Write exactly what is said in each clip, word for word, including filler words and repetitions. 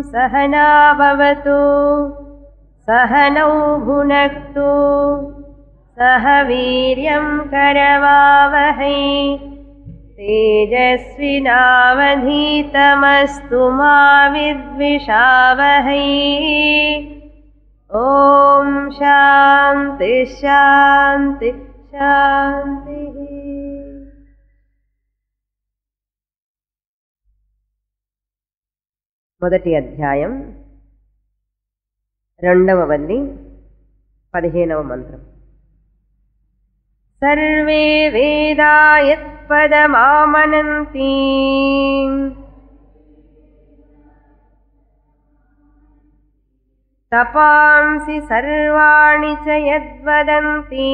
सहना भवतु सहनौ भुनक्तु सह वीर्यं करवावहै तेजस्विनावधीतमस्तु मा विद्विषावहै। ओम शांति शांति शांति। మొదటి అధ్యాయం రెండవ వల్లి పదిహేనవ మంత్రం. సర్వే వేదా యత్పదమామనంతి తపాంసి సర్వాణి చ యద్వదంతి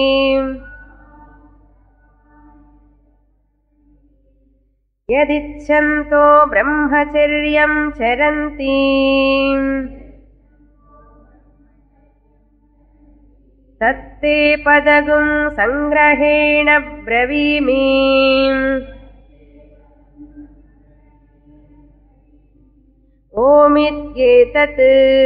యదిచ్ఛంతో బ్రహ్మచర్యం చరంతి తత్తే పదగుం సంగ్రహేణ బ్రవీమి. ఓమిత్యేతత్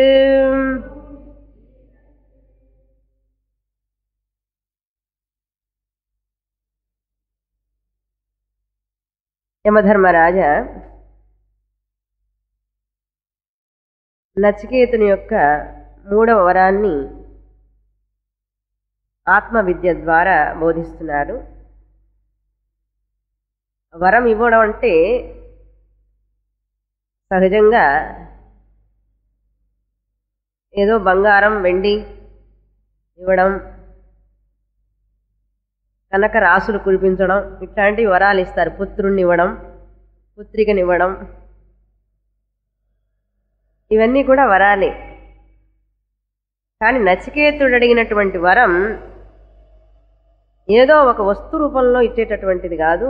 యమధర్మరాజ నచికేతుని యొక్క మూడవ వరాన్ని ఆత్మవిద్య ద్వారా బోధిస్తున్నారు. వరం ఇవ్వడం అంటే సహజంగా ఏదో బంగారం వెండి ఇవ్వడం, కనక రాసులు కురిపించడం, ఇట్లాంటి వరాలు ఇస్తారు. పుత్రుణ్ణి ఇవ్వడం, పుత్రికనివ్వడం, ఇవన్నీ కూడా వరాలే. కానీ నచికేతుడు అడిగినటువంటి వరం ఏదో ఒక వస్తు రూపంలో ఇచ్చేటటువంటిది కాదు.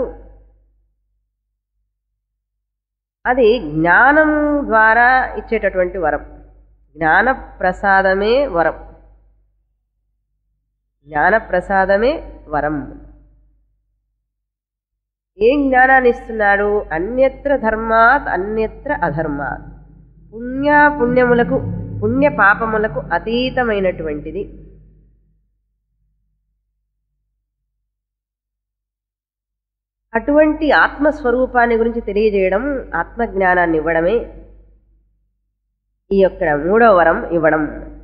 అది జ్ఞానం ద్వారా ఇచ్చేటటువంటి వరం. జ్ఞాన ప్రసాదమే వరం. జ్ఞాన ప్రసాదమే వరం. ఏం జ్ఞానాన్ని ఇస్తున్నాడు? అన్యత్ర ధర్మాత్ అన్యత్ర అధర్మాత్. పుణ్య పుణ్యములకు పుణ్య పాపములకు అతీతమైనటువంటిది. అటువంటి ఆత్మస్వరూపాన్ని గురించి తెలియజేయడం, ఆత్మజ్ఞానాన్ని ఇవ్వడమే ఈ యొక్క మూడవ వరం ఇవ్వడం.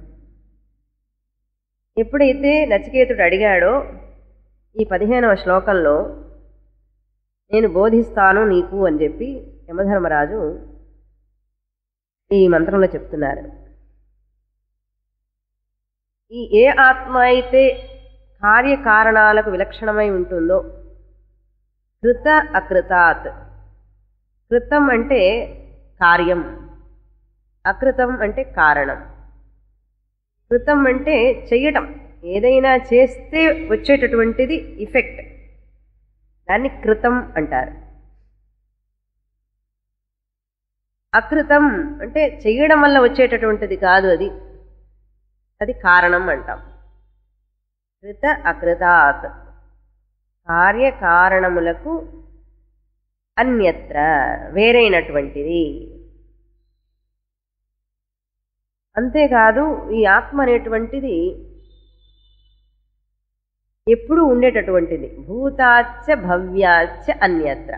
ఎప్పుడైతే నచికేతుడు అడిగాడో ఈ పదిహేనవ శ్లోకంలో నేను బోధిస్తాను నీకు అని చెప్పి యమధర్మరాజు ఈ మంత్రంలో చెప్తున్నారు. ఈ ఏ ఆత్మ అయితే కార్యకారణాలకు విలక్షణమై ఉంటుందో, కృత అకృతాత్. కృతం అంటే కార్యం, అకృతం అంటే కారణం. కృతం అంటే చెయ్యటం, ఏదైనా చేస్తే వచ్చేటటువంటిది ఇఫెక్ట్, దాన్ని కృతం అంటారు. అకృతం అంటే చెయ్యడం వల్ల వచ్చేటటువంటిది కాదు, అది అది కారణం అంటాం. కృత అకృతాత్, కార్యకారణములకు అన్యత్ర, వేరైనటువంటిది. అంతేకాదు ఈ ఆత్మ అనేటువంటిది ఎప్పుడూ ఉండేటటువంటిది. భూతాచ్చ భవ్యాచ్చ అన్యత్ర.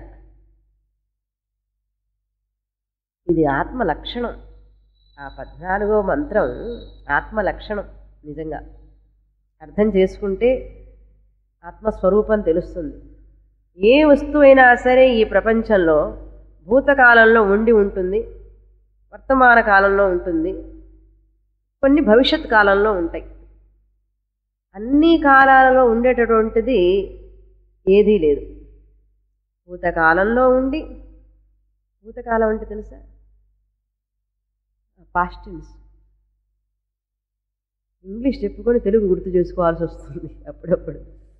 ఇది ఆత్మ లక్షణం. ఆ పద్నాలుగో మంత్రం ఆత్మ లక్షణం. నిజంగా అర్థం చేసుకుంటే ఆత్మస్వరూపం తెలుస్తుంది. ఏ వస్తువైనా సరే ఈ ప్రపంచంలో భూతకాలంలో ఉండి ఉంటుంది, వర్తమాన కాలంలో ఉంటుంది, కొన్ని భవిష్యత్ కాలంలో ఉంటాయి. అన్ని కాలాలలో ఉండేటటువంటిది ఏదీ లేదు. భూతకాలంలో ఉండి, భూతకాలం అంటే తెలుసా? Past tense. ఇంగ్లీష్ చెప్పుకొని తెలుగు గుర్తు చేసుకోవాల్సి వస్తుంది అప్పుడప్పుడు.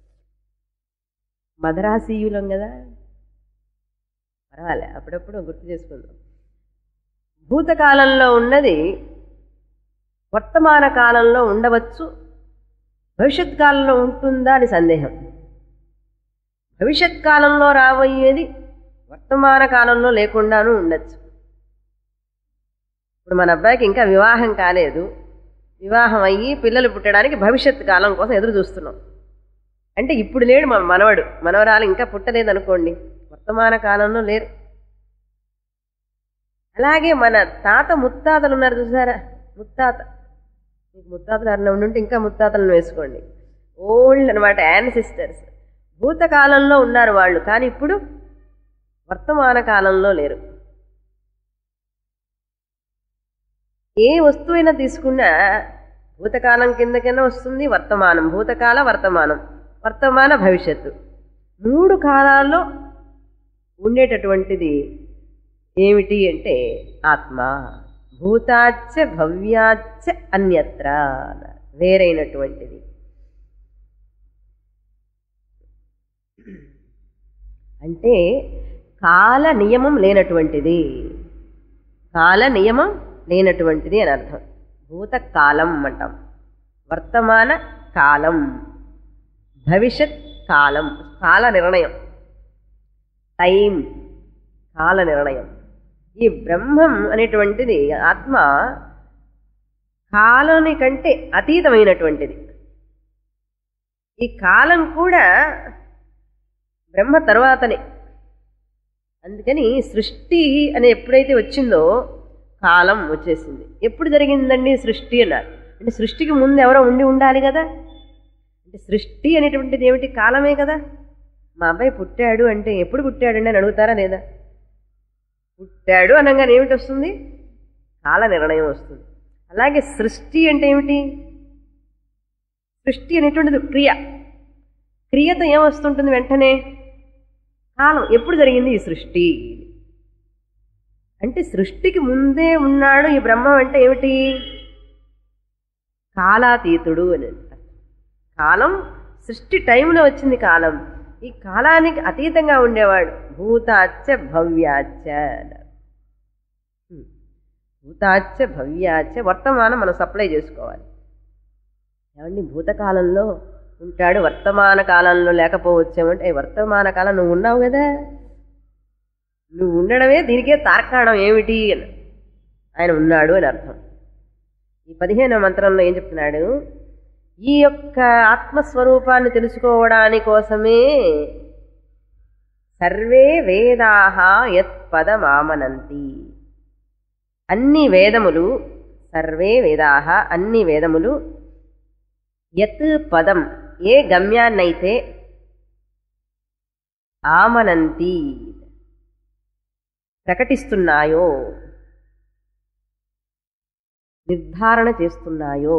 మదరాసీయులం కదా, పర్వాలే అప్పుడప్పుడు గుర్తు చేసుకుందాం. భూతకాలంలో ఉన్నది వర్తమాన కాలంలో ఉండవచ్చు, భవిష్యత్ కాలంలో ఉంటుందా అని సందేహం. భవిష్యత్ కాలంలో రాబోయేది వర్తమాన కాలంలో లేకుండానూ ఉండొచ్చు. ఇప్పుడు మన అబ్బాయికి ఇంకా వివాహం కాలేదు, వివాహం అయ్యి పిల్లలు పుట్టడానికి భవిష్యత్ కాలం కోసం ఎదురు చూస్తున్నాం. అంటే ఇప్పుడు లేడు మన మనవడు మనవరాలు ఇంకా పుట్టలేదు అనుకోండి, వర్తమాన కాలంలో లేరు. అలాగే మన తాత ముత్తాతలు ఉన్నారు చూసారా, ముత్తాత మీకు ముత్తాతలు ఎవరైనా ఉండుంటే ఇంకా ముత్తాతలను వేసుకోండి. ఓల్డ్ అనమాట, యాన్సిస్టర్స్. భూతకాలంలో ఉన్నారు వాళ్ళు, కానీ ఇప్పుడు వర్తమాన కాలంలో లేరు. ఏ వస్తువైనా తీసుకున్నా భూతకాలం కిందకైనా వస్తుంది, వర్తమానం, భూతకాల వర్తమానం, వర్తమాన భవిష్యత్తు, మూడు కాలాల్లో ఉండేటటువంటిది ఏమిటి అంటే ఆత్మ. భూతాచ్చ భవ్యాచ్చ అన్యత్ర, వేరైనటువంటిది. అంటే కాల నియమం లేనటువంటిది, కాల నియమం లేనటువంటిది అని అర్థం. భూతకాలం అంటాం, వర్తమాన కాలం, భవిష్యత్ కాలం, కాల నిర్ణయం, టైం, కాల నిర్ణయం. ఈ బ్రహ్మం అనేటువంటిది ఆత్మ కాలాని కంటే అతీతమైనటువంటిది. ఈ కాలం కూడా బ్రహ్మ తర్వాతనే. అందుకని సృష్టి అని ఎప్పుడైతే వచ్చిందో కాలం వచ్చేసింది. ఎప్పుడు జరిగిందండి సృష్టి అన్నారు అంటే సృష్టికి ముందు ఎవరో ఉండి ఉండాలి కదా. అంటే సృష్టి అనేటువంటిది ఏమిటి? కాలమే కదా. మా అబ్బాయి పుట్టాడు అంటే ఎప్పుడు పుట్టాడండి అని అడుగుతారా లేదా? పుట్టాడు అనగానే ఏమిటి వస్తుంది? కాల నిర్ణయం వస్తుంది. అలాగే సృష్టి అంటే ఏమిటి? సృష్టి అనేటువంటిది క్రియ, క్రియతో ఏమొస్తుంటుంది వెంటనే? కాలం. ఎప్పుడు జరిగింది ఈ సృష్టి అంటే సృష్టికి ముందే ఉన్నాడు ఈ బ్రహ్మం. అంటే ఏమిటి? కాలాతీతుడు అని. కాలం సృష్టి టైంలో వచ్చింది కాలం. ఈ కాలానికి అతీతంగా ఉండేవాడు. భూతాచ్చ భవ్యాచ్చ, భూతాచ్చ భవ్యాచ్చ వర్తమానం మనం సప్లై చేసుకోవాలి. ఏమండి భూతకాలంలో ఉంటాడు, వర్తమాన కాలంలో లేకపోవచ్చామంటే వర్తమాన కాలం నువ్వు ఉన్నావు కదా, నువ్వు ఉండడమే దీనికే తార్కాణం ఏమిటి అని. ఆయన ఉన్నాడు అని అర్థం. ఈ పదిహేనవ మంత్రంలో ఏం చెప్తున్నాడు? ఈ యొక్క ఆత్మస్వరూపాన్ని తెలుసుకోవడాని కోసమే సర్వే వేదాహ యత్ పదమామనంతి. అన్ని వేదములు, సర్వే వేదాహ అన్ని వేదములు, యత్ పదం ఏ గమ్యాన్నైతే, ఆమనంతి ప్రకటిస్తున్నాయో, నిర్ధారణ చేస్తున్నాయో,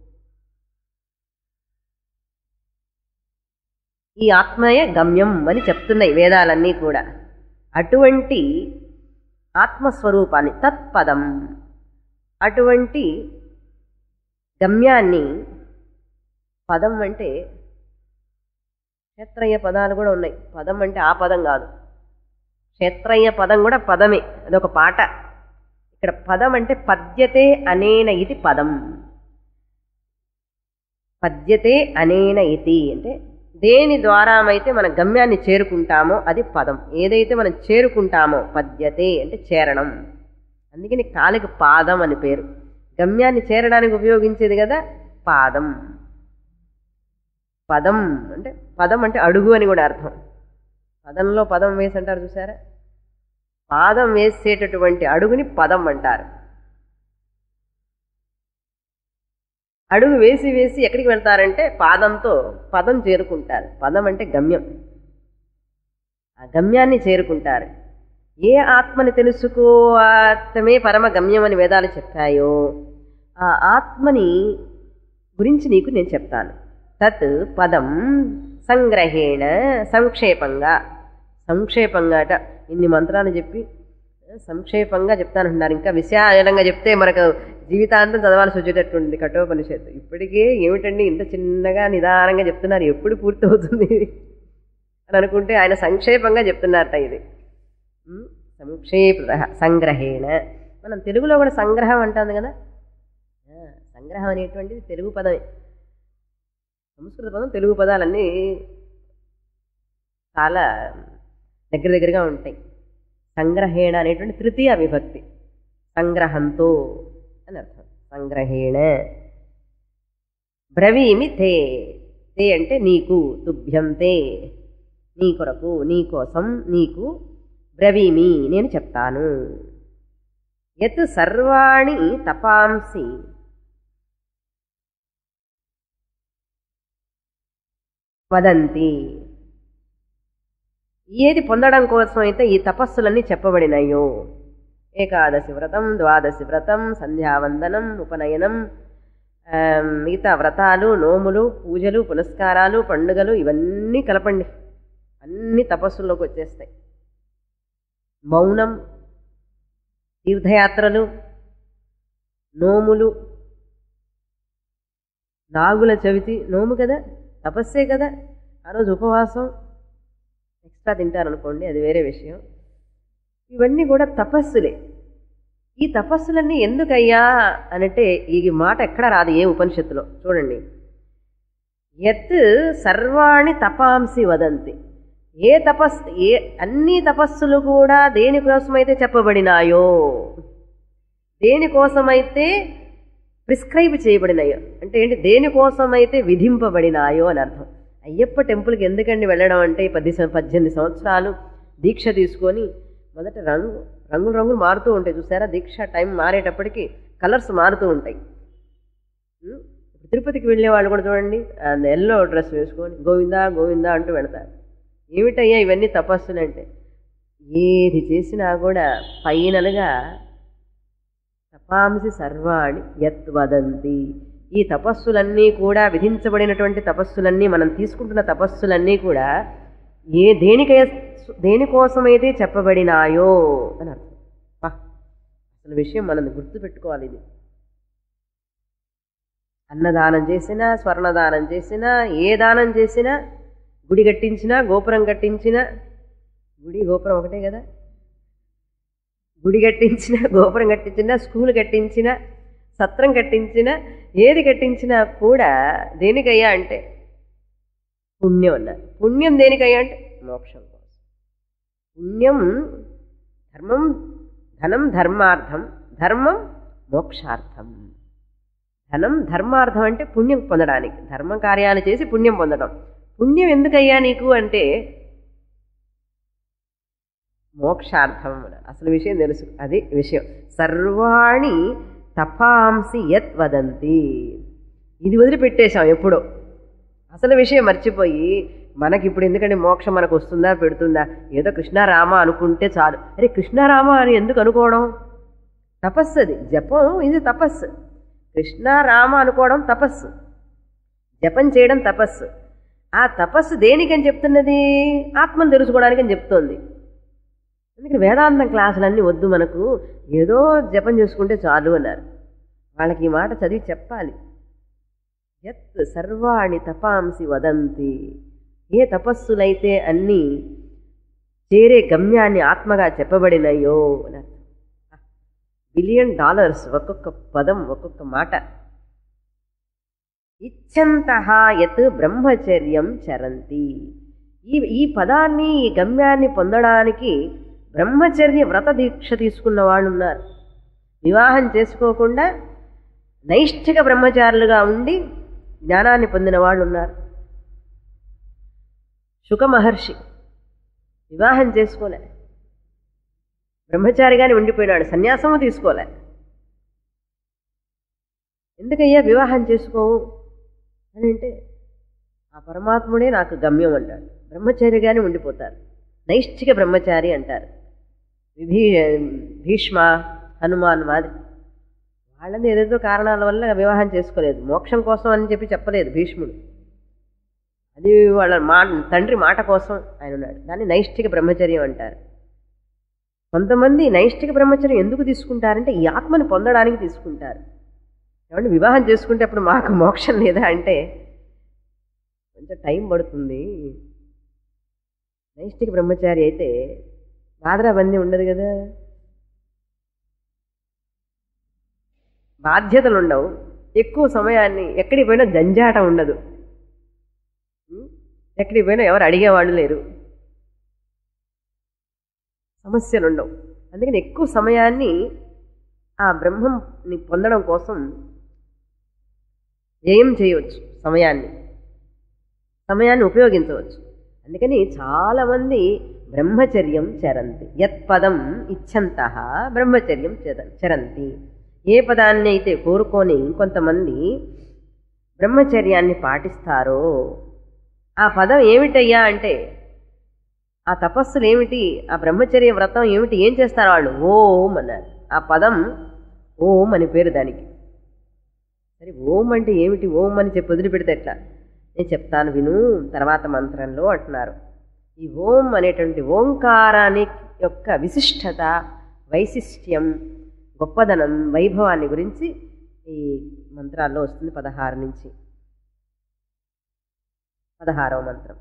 ఈ ఆత్మయే గమ్యం అని చెప్తున్నాయి వేదాలన్నీ కూడా. అటువంటి ఆత్మస్వరూపాన్ని, తత్పదం, అటువంటి గమ్యాన్ని, పదం అంటే క్షేత్రయ్య పదాలు కూడా ఉన్నాయి. పదం అంటే ఆ పదం కాదు, క్షేత్రయ్య పదం కూడా పదమే, అదొక పాట. ఇక్కడ పదం అంటే పద్యతే అనేన ఇది పదం. పద్యతే అనేన ఇది అంటే దేని ద్వారామైతే మన గమ్యాన్ని చేరుకుంటామో అది పదం. ఏదైతే మనం చేరుకుంటామో, పద్యతే అంటే చేరడం. అందుకని కాలికి పాదం అని పేరు. గమ్యాన్ని చేరడానికి ఉపయోగించేది కదా పాదం. పదం అంటే పదం అంటే అడుగు అని కూడా అర్థం. పదంలో పదం వేసి అంటారు చూసారా, పాదం వేసేటటువంటి అడుగుని పదం అంటారు. అడుగు వేసి వేసి ఎక్కడికి వెళ్తారంటే పాదంతో పదం చేరుకుంటారు. పదం అంటే గమ్యం, ఆ గమ్యాన్ని చేరుకుంటారు. ఏ ఆత్మని తెలుసుకోవటమే పరమ గమ్యం అని వేదాలు చెప్పాయో ఆ ఆత్మని గురించి నీకు నేను చెప్తాను. తత్ పదం సంగ్రహేణ, సంక్షేపంగా, సంక్షేపంగా అట ఇన్ని మంత్రాలు చెప్పి సంక్షేపంగా చెప్తానంటున్నారు. ఇంకా విశాలంగా చెప్తే మనకు జీవితాంతం చదవాల్సి వచ్చేటట్టుంది కఠోపనిషత్తు. ఇప్పటికే ఏమిటండి ఇంత చిన్నగా నిదానంగా చెప్తున్నారు, ఎప్పుడు పూర్తవుతుంది అని అనుకుంటే ఆయన సంక్షేపంగా చెప్తున్నారట. ఇది సంక్షేప సంగ్రహేణ. మనం తెలుగులో కూడా సంగ్రహం అంటుంది కదా, సంగ్రహం అనేటువంటిది తెలుగు పదమే. సంస్కృత పదం తెలుగు పదాలన్నీ చాలా దగ్గర దగ్గరగా ఉంటాయి. సంగ్రహేణ అనేటువంటి తృతీయ విభక్తి. సంగ్రహంతో అని అర్థం. సంగ్రహేణ బ్రవీమి తే. తే అంటే నీకు, తుభ్యం తే నీ కొరకు, నీ కోసం, నీకు బ్రవీమి నేను చెప్తాను. యత్ సర్వాణి తపాంసి వదంతి. ఏది పొందడం కోసం అయితే ఈ తపస్సులన్నీ చెప్పబడినాయో, ఏకాదశి వ్రతం, ద్వాదశి వ్రతం, సంధ్యావందనం, ఉపనయనం, మిగతా వ్రతాలు, నోములు, పూజలు, పునస్కారాలు, పండుగలు ఇవన్నీ కలపండి, అన్ని తపస్సుల్లోకి వచ్చేస్తాయి. మౌనం, తీర్థయాత్రలు, నోములు, నాగుల చవితి నోము కదా, తపస్సే కదా. ఆ రోజు ఉపవాసం, ఎక్స్ట్రా తింటారనుకోండి అది వేరే విషయం. ఇవన్నీ కూడా తపస్సులే. ఈ తపస్సులన్నీ ఎందుకయ్యా అనంటే ఈ మాట ఎక్కడ రాదు ఏ ఉపనిషత్తులో. చూడండి, యత్ సర్వాణి తపాంసి వదంతి. ఏ తపస్సు, ఏ అన్ని తపస్సులు కూడా దేనికోసమైతే చెప్పబడినాయో, దేనికోసమైతే ప్రిస్క్రైబ్ చేయబడినాయో, అంటే ఏంటి, దేనికోసమైతే విధింపబడినాయో అని అర్థం. అయ్యప్ప టెంపుల్కి ఎందుకండి వెళ్ళడం అంటే, పది పద్దెనిమిది సంవత్సరాలు దీక్ష తీసుకొని మొదట రంగు రంగులు రంగులు మారుతూ ఉంటాయి చూసారా, దీక్ష టైం మారేటప్పటికి కలర్స్ మారుతూ ఉంటాయి. తిరుపతికి వెళ్ళే వాళ్ళు కూడా చూడండి, ఎల్లో డ్రెస్ వేసుకొని గోవిందా గోవిందా అంటూ వెళతారు. ఏమిటయ్యా ఇవన్నీ తపస్సులు అంటే, ఏది చేసినా కూడా ఫైనల్గా తపాంసి సర్వాణి యత్ వదంతి. ఈ తపస్సులన్నీ కూడా, విధించబడినటువంటి తపస్సులన్నీ, మనం తీసుకుంటున్న తపస్సులన్నీ కూడా ఏ దేనికై దేనికోసమైతే చెప్పబడినాయో అని అర్థం. అసలు విషయం మనం గుర్తుపెట్టుకోవాలి. ఇది అన్నదానం చేసినా, స్వర్ణదానం చేసినా, ఏ దానం చేసినా, గుడి కట్టించినా, గోపురం కట్టించినా, గుడి గోపురం ఒకటే కదా, గుడి కట్టించిన, గోపురం కట్టించినా, స్కూల్ కట్టించినా, సత్రం కట్టించినా, ఏది కట్టించినా కూడా దేనికయ్యా అంటే పుణ్యం అన్నారు. పుణ్యం దేనికయ్యా అంటే మోక్షం కోసం. పుణ్యం ధర్మం, ధనం ధర్మార్థం, ధర్మం మోక్షార్థం. ధనం ధర్మార్థం అంటే పుణ్యం పొందడానికి, ధర్మ కార్యాలు చేసి పుణ్యం పొందడం. పుణ్యం ఎందుకయ్యా నీకు అంటే మోక్షార్థం. అసలు విషయం తెలుసు, అది విషయం. సర్వాణి తపాంసి యత్ వదంతి. ఇది వదిలిపెట్టేశాం ఎప్పుడో, అసలు విషయం మర్చిపోయి మనకి ఇప్పుడు ఎందుకంటే మోక్షం మనకు వస్తుందా పెడుతుందా, ఏదో కృష్ణారామ అనుకుంటే చాలు. అరే కృష్ణారామ అని ఎందుకు అనుకోవడం, తపస్సు అది, జపం ఇది తపస్సు. కృష్ణారామ అనుకోవడం తపస్సు, జపం చేయడం తపస్సు. ఆ తపస్సు దేనికని చెప్తున్నది, ఆత్మను తెలుసుకోవడానికి అని చెప్తోంది. అందుకని వేదాంతం క్లాసులన్నీ వద్దు మనకు, ఏదో జపం చేసుకుంటే చాలు అన్నారు. వాళ్ళకి ఈ మాట చదివి చెప్పాలి. యత్ సర్వాణి తపాంసి వదంతి. ఏ తపస్సులైతే అన్నీ చేరే గమ్యాన్ని ఆత్మగా చెప్పబడినయో అన్నారు. బిలియన్ డాలర్స్ ఒక్కొక్క పదం, ఒక్కొక్క మాట. ఇచ్చంతః యత్ బ్రహ్మచర్యం చరంతి. ఈ ఈ పదాన్ని, ఈ గమ్యాన్ని పొందడానికి బ్రహ్మచర్య వ్రత దీక్ష తీసుకున్న వాళ్ళు ఉన్నారు. వివాహం చేసుకోకుండా నైష్ఠిక బ్రహ్మచారులుగా ఉండి జ్ఞానాన్ని పొందిన వాళ్ళు ఉన్నారు. శుక మహర్షి వివాహం చేసుకోలే, బ్రహ్మచారిగానే ఉండిపోయినాడు, సన్యాసము తీసుకోలే. ఎందుకయ్యా వివాహం చేసుకోవు అని అంటే, ఆ పరమాత్ముడే నాకు గమ్యం అంటాడు. బ్రహ్మచారిగానే ఉండిపోతారు, నైష్ఠిక బ్రహ్మచారి అంటారు. విభీ భీష్మ, హనుమాన్ మాది వాళ్ళని ఏదేదో కారణాల వల్ల వివాహం చేసుకోలేదు. మోక్షం కోసం అని చెప్పి చెప్పలేదు భీష్ముడు, అది వాళ్ళ మా తండ్రి మాట కోసం ఆయన ఉన్నాడు. దాన్ని నైష్ఠిక బ్రహ్మచర్యం అంటారు. కొంతమంది నైష్ఠిక బ్రహ్మచర్యం ఎందుకు తీసుకుంటారంటే ఈ ఆత్మని పొందడానికి తీసుకుంటారు. ఏమంటే వివాహం చేసుకుంటే అప్పుడు మాకు మోక్షం లేదా అంటే కొంచెం టైం పడుతుంది. నైష్ఠిక బ్రహ్మచారి అయితే బాధరాబందీ ఉండదు కదా, బాధ్యతలు ఉండవు, ఎక్కువ సమయాన్ని ఎక్కడికి పోయినా జంజాటం ఉండదు, ఎక్కడికి పోయినా ఎవరు అడిగేవాళ్ళు లేరు, సమస్యలు ఉండవు. అందుకని ఎక్కువ సమయాన్ని ఆ బ్రహ్మంని పొందడం కోసం వ్యయం చేయవచ్చు, సమయాన్ని సమయాన్ని ఉపయోగించవచ్చు. అందుకని చాలామంది బ్రహ్మచర్యం చరంతి. యత్పదం ఇచ్చంతః బ్రహ్మచర్యం చరంతి. ఏ పదాన్ని అయితే కోరుకొని కొంతమంది బ్రహ్మచర్యాన్ని పాటిస్తారో ఆ పదం ఏమిటయ్యా అంటే, ఆ తపస్సులు ఏమిటి, ఆ బ్రహ్మచర్య వ్రతం ఏమిటి, ఏం చేస్తారు వాళ్ళు? ఓం అన్నారు. ఆ పదం ఓం అని పేరు దానికి. సరే ఓం అంటే ఏమిటి, ఓం అని చెప్పి వదిలిపెడితే ఎట్లా? నేను చెప్తాను విను తర్వాత మంత్రంలో అంటున్నారు. ఈ ఓం అనేటువంటి ఓంకారాని యొక్క విశిష్టత, వైశిష్ట్యం, గొప్పదనం, వైభవాన్ని గురించి ఈ మంత్రాల్లో వస్తుంది. పదహారు నుంచి పదహారవ మంత్రం.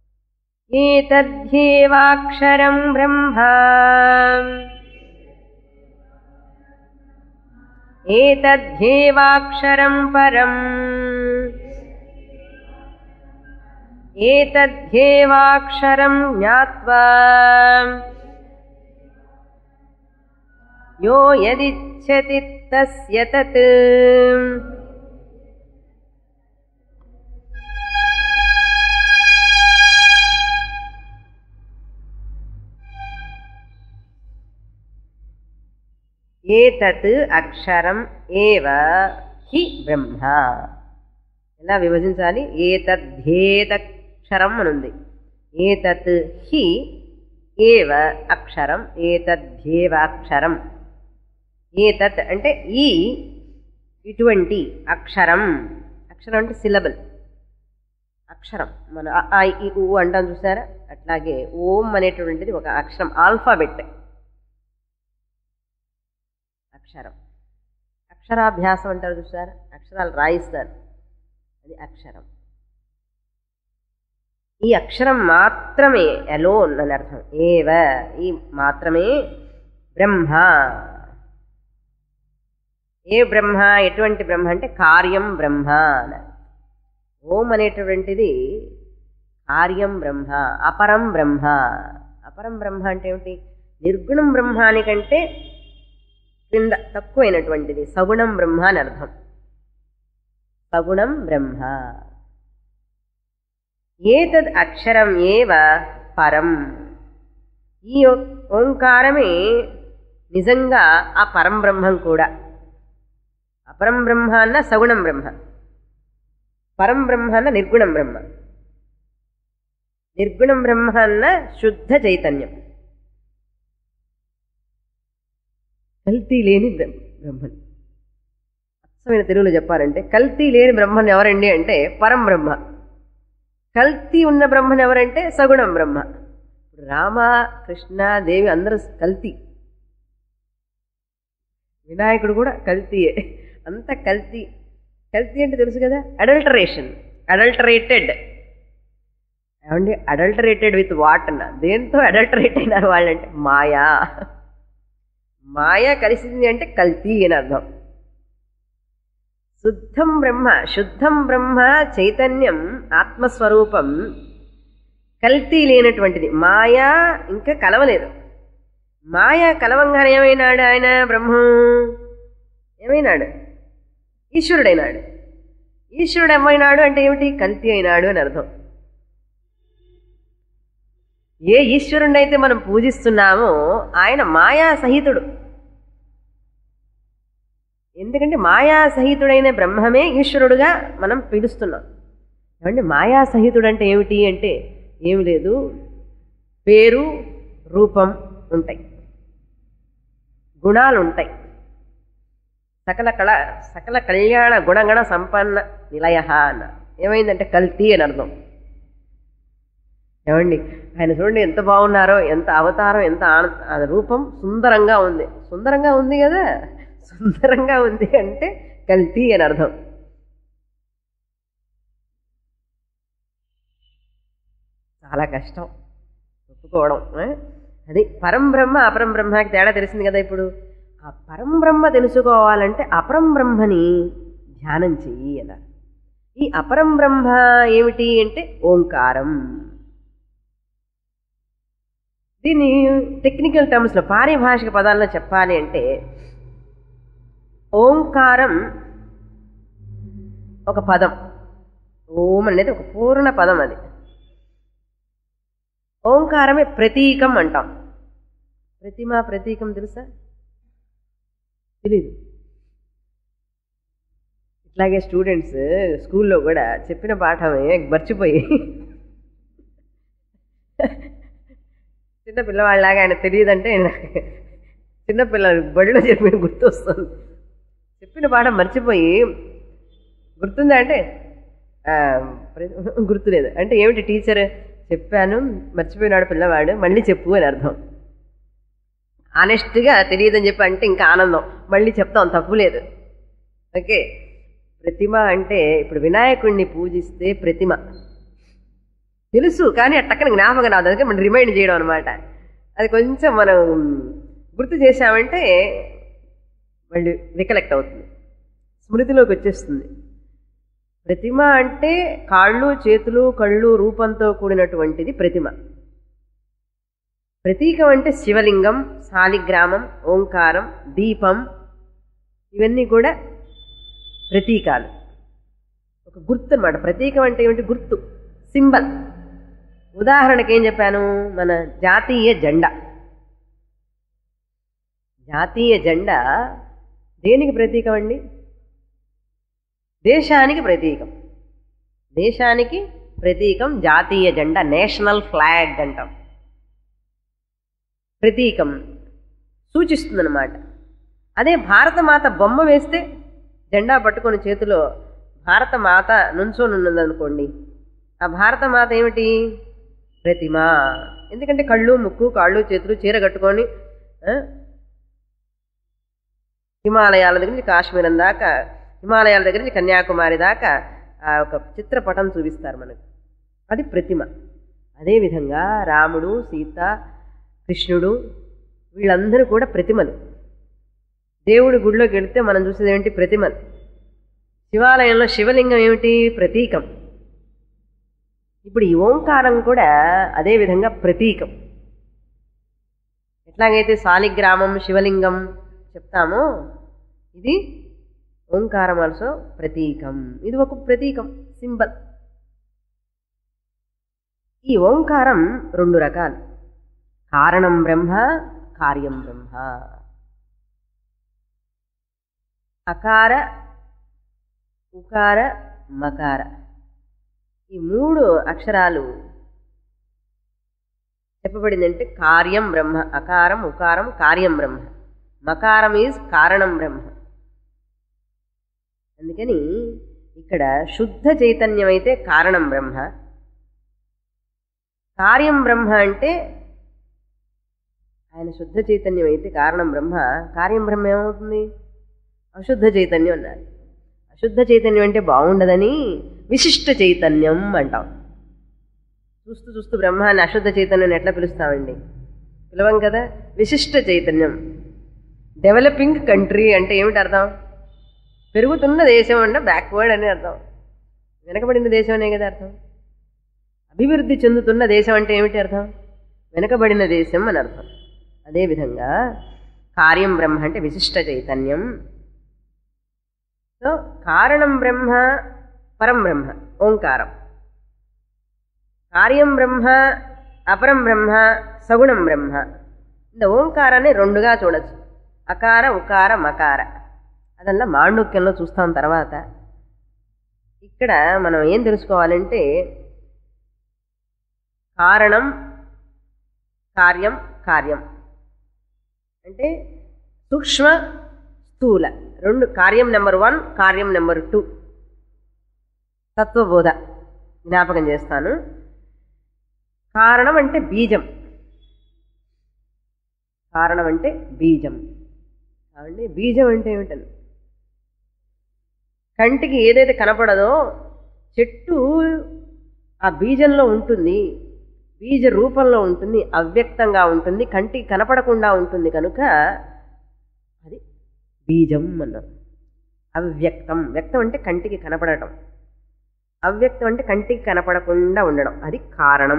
ఏతద్ధ్యేవాక్షరం బ్రహ్మ ఏతద్ధ్యేవాక్షరం పరం ఏతద్ధ్యేవాక్షరం జ్ఞాత్వా యో యదిచ్ఛతి తస్య తత్. ఏతత్ అక్షరం ఏవ హి బ్రహ్మ. ఎలా విభజించాలి? ఏతద్ధేతక్షరం అనుంది. ఏతత్ హి ఏవ అక్షరం, ఏతద్ధేవాక్షరం. ఏతత్ అంటే ఈ, ఇటువంటి అక్షరం. అక్షరం అంటే సిలబల్, అక్షరం. మన ఆ ఈ ఊ అంటాం చూసారా, అట్లాగే ఓం అనేటువంటిది ఒక అక్షరం, ఆల్ఫాబెట్ అక్షరం. అక్షరాభ్యాసం అంటారు చూసారా, అక్షరాలు రాయిస్తారు, అది అక్షరం. ఈ అక్షరం మాత్రమే, అలోన్ అని అర్థం. ఏవ ఈ మాత్రమే బ్రహ్మ. ఏ బ్రహ్మ, ఎటువంటి బ్రహ్మ అంటే కార్యం బ్రహ్మ అన్నారు. ఓం అనేటువంటిది కార్యం బ్రహ్మ, అపరం బ్రహ్మ. అపరం బ్రహ్మ అంటే ఏమిటి? నిర్గుణం బ్రహ్మానికంటే క్రింద తక్కువైనటువంటిది, సగుణం బ్రహ్మ అని అర్థం. సగుణం బ్రహ్మ. ఏతద్ అక్షరం ఏవ పరం. ఈ ఓంకారమే నిజంగా ఆ పరం బ్రహ్మం కూడా. అపరం బ్రహ్మ అన్న సగుణం బ్రహ్మ, పరం బ్రహ్మ అన్న నిర్గుణం బ్రహ్మ. నిర్గుణం బ్రహ్మ అన్న శుద్ధ చైతన్యం, కల్తీ లేని బ్రహ్మన్. అచ్చమైన తెలుగులో చెప్పాలంటే కల్తీ లేని బ్రహ్మన్ ఎవరండి అంటే పరం బ్రహ్మ. కల్తీ ఉన్న బ్రహ్మన్ ఎవరంటే సగుణం బ్రహ్మ. రామ, కృష్ణ, దేవి అందరూ కల్తీ. వినాయకుడు కూడా కల్తీయే, అంత కల్తీ. కల్తీ అంటే తెలుసు కదా, అడల్టరేషన్, అడల్టరేటెడ్. ఏమండి అడల్టరేటెడ్ విత్ వాట్ అన్న, దేంతో అడల్టరేట్ అయినారు వాళ్ళంటే మాయా. మాయ కలిసింది అంటే కల్తీ అని అర్థం. శుద్ధం బ్రహ్మ, శుద్ధం బ్రహ్మ చైతన్యం, ఆత్మస్వరూపం కల్తీ లేనటువంటిది. మాయా ఇంకా కలవలేదు. మాయా కలవంగానే ఏమైనాడు ఆయన? బ్రహ్మం ఏమైనాడు? ఈశ్వరుడైనాడు. ఈశ్వరుడు ఏమైనాడు అంటే ఏమిటి? కల్తీ అయినాడు అని అర్థం. ఏ ఈశ్వరుణ్ణి అయితే మనం పూజిస్తున్నామో ఆయన మాయా సహితుడు. ఎందుకంటే మాయా సహితుడైన బ్రహ్మమే ఈశ్వరుడుగా మనం పిలుస్తున్నాం. ఏమంటే మాయా సహితుడు అంటే ఏమిటి అంటే ఏమి లేదు, పేరు రూపం ఉంటాయి, గుణాలు ఉంటాయి. సకల కళ సకల కళ్యాణ గుణగణ సంపన్న నిలయ అన్న. ఏమైందంటే కల్తీ అని అర్థం. ఏమండి ఆయన చూడండి ఎంత బాగున్నారో, ఎంత అవతారం, ఎంత ఆన రూపం సుందరంగా ఉంది. సుందరంగా ఉంది కదా, సుందరంగా ఉంది అంటే కల్తీ అని అర్థం. చాలా కష్టం ఒప్పుకోవడం. అది పరం బ్రహ్మ అపరం బ్రహ్మకి తేడా తెలిసింది కదా. ఇప్పుడు ఆ పరం బ్రహ్మ తెలుసుకోవాలంటే అపరం బ్రహ్మని ధ్యానం చెయ్యి అన్నారు. ఈ అపరం బ్రహ్మ ఏమిటి అంటే ఓంకారం. దీన్ని టెక్నికల్ టర్మ్స్లో పారిభాషిక పదాల్లో చెప్పాలి అంటే ఓంకారం ఒక పదం. ఓం అనేది ఒక పూర్ణ పదం. అది ఓంకారమే ప్రతీకం అంటాం. ప్రతిమ ప్రతీకం తెలుసా? తెలీదు. ఇట్లాగే స్టూడెంట్స్ స్కూల్లో కూడా చెప్పిన పాఠమే మర్చిపోయి చిన్న పిల్లవాళ్ళలాగా ఆయన తెలియదంటే చిన్నపిల్లలు బడిలో చెప్పిన గుర్తు వస్తుంది. చెప్పిన పాఠం మర్చిపోయి గుర్తుందా అంటే గుర్తులేదు అంటే ఏమిటి టీచర్ చెప్పాను మర్చిపోయినాడు పిల్లవాడు మళ్ళీ చెప్పు అని అర్థం. ఆనెస్ట్గా తెలియదని చెప్పి అంటే ఇంకా ఆనందం, మళ్ళీ చెప్తాం, తప్పు లేదు. ఓకే. ప్రతిమ అంటే ఇప్పుడు వినాయకుడిని పూజిస్తే ప్రతిమ తెలుసు కానీ అట్టక్కన జ్ఞాపకం రాదు, అందుకే మనం రిమైండ్ చేయడం అనమాట. అది కొంచెం మనం గుర్తు చేశామంటే మళ్ళీ రికలెక్ట్ అవుతుంది, స్మృతిలోకి వచ్చేస్తుంది. ప్రతిమ అంటే కాళ్ళు చేతులు కళ్ళు రూపంతో కూడినటువంటిది ప్రతిమ. ప్రతీకం అంటే శివలింగం, శాలిగ్రామం, ఓంకారం, దీపం, ఇవన్నీ కూడా ప్రతీకాలు. ఒక గుర్తు అన్నమాట. ప్రతీకం అంటే ఏమిటి? గుర్తు, సింబల్. ఉదాహరణకి ఏం చెప్పాను, మన జాతీయ జెండా. జాతీయ జెండా దేనికి ప్రతీకం అండి? దేశానికి ప్రతీకం. దేశానికి ప్రతీకం జాతీయ జెండా, నేషనల్ ఫ్లాగ్ అంటాం. ప్రతీకం సూచిస్తుందన్నమాట. అదే భారతమాత బొమ్మ వేస్తే జెండా పట్టుకొని చేతిలో భారతమాత నుంచొని ఉన్నదనుకోండి, ఆ భారతమాత ఏమిటి? ప్రతిమ. ఎందుకంటే కళ్ళు ముక్కు కాళ్ళు చేతులు చీర కట్టుకొని హిమాలయాల దగ్గర నుంచి కాశ్మీరం దాకా, హిమాలయాల దగ్గర నుంచి కన్యాకుమారి దాకా ఆ ఒక చిత్రపటం చూపిస్తారు మనకు, అది ప్రతిమ. అదేవిధంగా రాముడు, సీత, కృష్ణుడు వీళ్ళందరూ కూడా ప్రతిమలు. దేవుడి గుడిలోకి వెళితే మనం చూసేది ఏమిటి? ప్రతిమలు. శివాలయంలో శివలింగం ఏమిటి? ప్రతీకం. ఇప్పుడు ఈ ఓంకారం కూడా అదేవిధంగా ప్రతీకం. ఎట్లాగైతే శాలిగ్రామం శివలింగం చెప్తామో ఇది ఓంకారం ఆల్సో ప్రతీకం. ఇది ఒక ప్రతీకం, సింబల్. ఈ ఓంకారం రెండు రకాలు, కారణం బ్రహ్మ, కార్యం బ్రహ్మ. అకార, ఉకార, మకార, ఈ మూడు అక్షరాలు చెప్పబడిందంటే కార్యం బ్రహ్మ. అకారం ఉకారం కార్యం బ్రహ్మ. మకారం ఈజ్ కారణం బ్రహ్మ. అందుకని ఇక్కడ శుద్ధ చైతన్యం అయితే కారణం బ్రహ్మ, కార్యం బ్రహ్మ అంటే ఆయన శుద్ధ చైతన్యం అయితే కారణం బ్రహ్మ, కార్యం బ్రహ్మ ఏమవుతుంది? అశుద్ధ చైతన్యం అన్నారు. అశుద్ధ చైతన్యం అంటే బాగుండదని విశిష్ట చైతన్యం అంటాం. చూస్తూ చూస్తూ బ్రహ్మాన్ని అశుద్ధ చైతన్యం ఎట్లా పిలుస్తామండి? పిలవం కదా. విశిష్ట చైతన్యం. డెవలపింగ్ కంట్రీ అంటే ఏమిటి అర్థం? పెరుగుతున్న దేశం అంటే బ్యాక్వర్డ్ అని అర్థం. వెనకబడిన దేశం అనే కదా అర్థం. అభివృద్ధి చెందుతున్న దేశం అంటే ఏమిటి అర్థం? వెనకబడిన దేశం అని అర్థం. అదేవిధంగా కార్యం బ్రహ్మ అంటే విశిష్ట చైతన్యం. సో కారణం బ్రహ్మ పరం బ్రహ్మ ఓంకారం, కార్యం బ్రహ్మ అపరం బ్రహ్మ సగుణం బ్రహ్మ. ఇంత ఓంకారాన్ని రెండుగా చూడొచ్చు, అకార ఉకార మకార. అదల్లా మాండుక్యంలో చూస్తాం తర్వాత. ఇక్కడ మనం ఏం తెలుసుకోవాలంటే కారణం కార్యం కార్యం అంటే సూక్ష్మ స్థూల రెండు. కార్యం నెంబర్ వన్, కార్యం నెంబర్ టూ. తత్వబోధ జ్ఞాపకం చేస్తాను. కారణం అంటే బీజం. కారణం అంటే బీజం. కాబట్టి బీజం అంటే ఏమిటని, కంటికి ఏదైతే కనపడదో చెట్టు ఆ బీజంలో ఉంటుంది, బీజ రూపంలో ఉంటుంది, అవ్యక్తంగా ఉంటుంది, కంటికి కనపడకుండా ఉంటుంది. కనుక అది బీజం అన్నారు. అవ్యక్తం, వ్యక్తం అంటే కంటికి కనపడటం, అవ్యక్తం అంటే కంటికి కనపడకుండా ఉండడం, అది కారణం.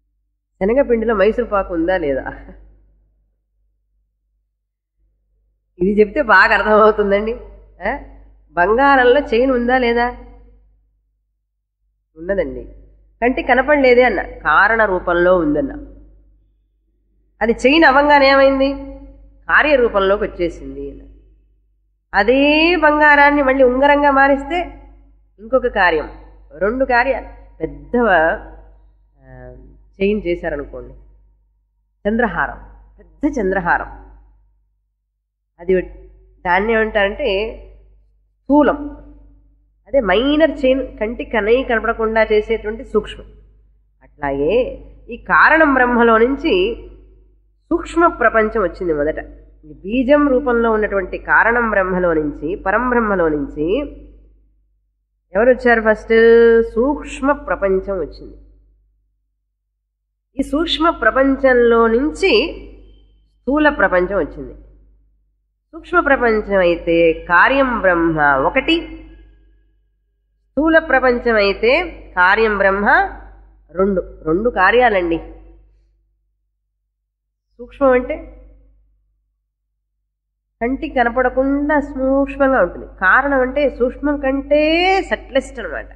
శనగపిండిలో మైసూర్ పాకు ఉందా లేదా? ఇది చెప్తే బాగా అర్థమవుతుందండి. బంగారంలో చైన్ ఉందా లేదా? ఉన్నదండి. కంటి కనపడలేదే అన్న, కారణ రూపంలో ఉందన్న. అది చైన్ అవ్వంగానే ఏమైంది? కార్యరూపంలోకి వచ్చేసింది అన్న. అదే బంగారాన్ని మళ్ళీ ఉంగరంగా మారిస్తే ఇంకొక కార్యం, రెండు కార్యాలు. పెద్ద చైన్ చేశారనుకోండి, చంద్రహారం, పెద్ద చంద్రహారం, అది దాన్ని ఏమంటారంటే స్థూలం. అదే మైనర్ చైన్, కంటికి కనయి కనపడకుండా చేసేటువంటి సూక్ష్మం. అట్లాగే ఈ కారణం బ్రహ్మలో నుంచి సూక్ష్మ ప్రపంచం వచ్చింది మొదట. బీజం రూపంలో ఉన్నటువంటి కారణం బ్రహ్మలో నుంచి, పరంబ్రహ్మలో నుంచి ఎవరు వచ్చారు? ఫస్ట్ సూక్ష్మ ప్రపంచం వచ్చింది. ఈ సూక్ష్మ ప్రపంచంలో నుంచి స్థూల ప్రపంచం వచ్చింది. సూక్ష్మ ప్రపంచం అయితే కార్యం బ్రహ్మ ఒకటి, స్థూల ప్రపంచం అయితే కార్యం బ్రహ్మ రెండు. రెండు కార్యాలండి. సూక్ష్మం అంటే కంటికి కనపడకుండా సూక్ష్మంగా ఉంటుంది. కారణం అంటే సూక్ష్మం కంటే సట్లెస్ట్ అనమాట.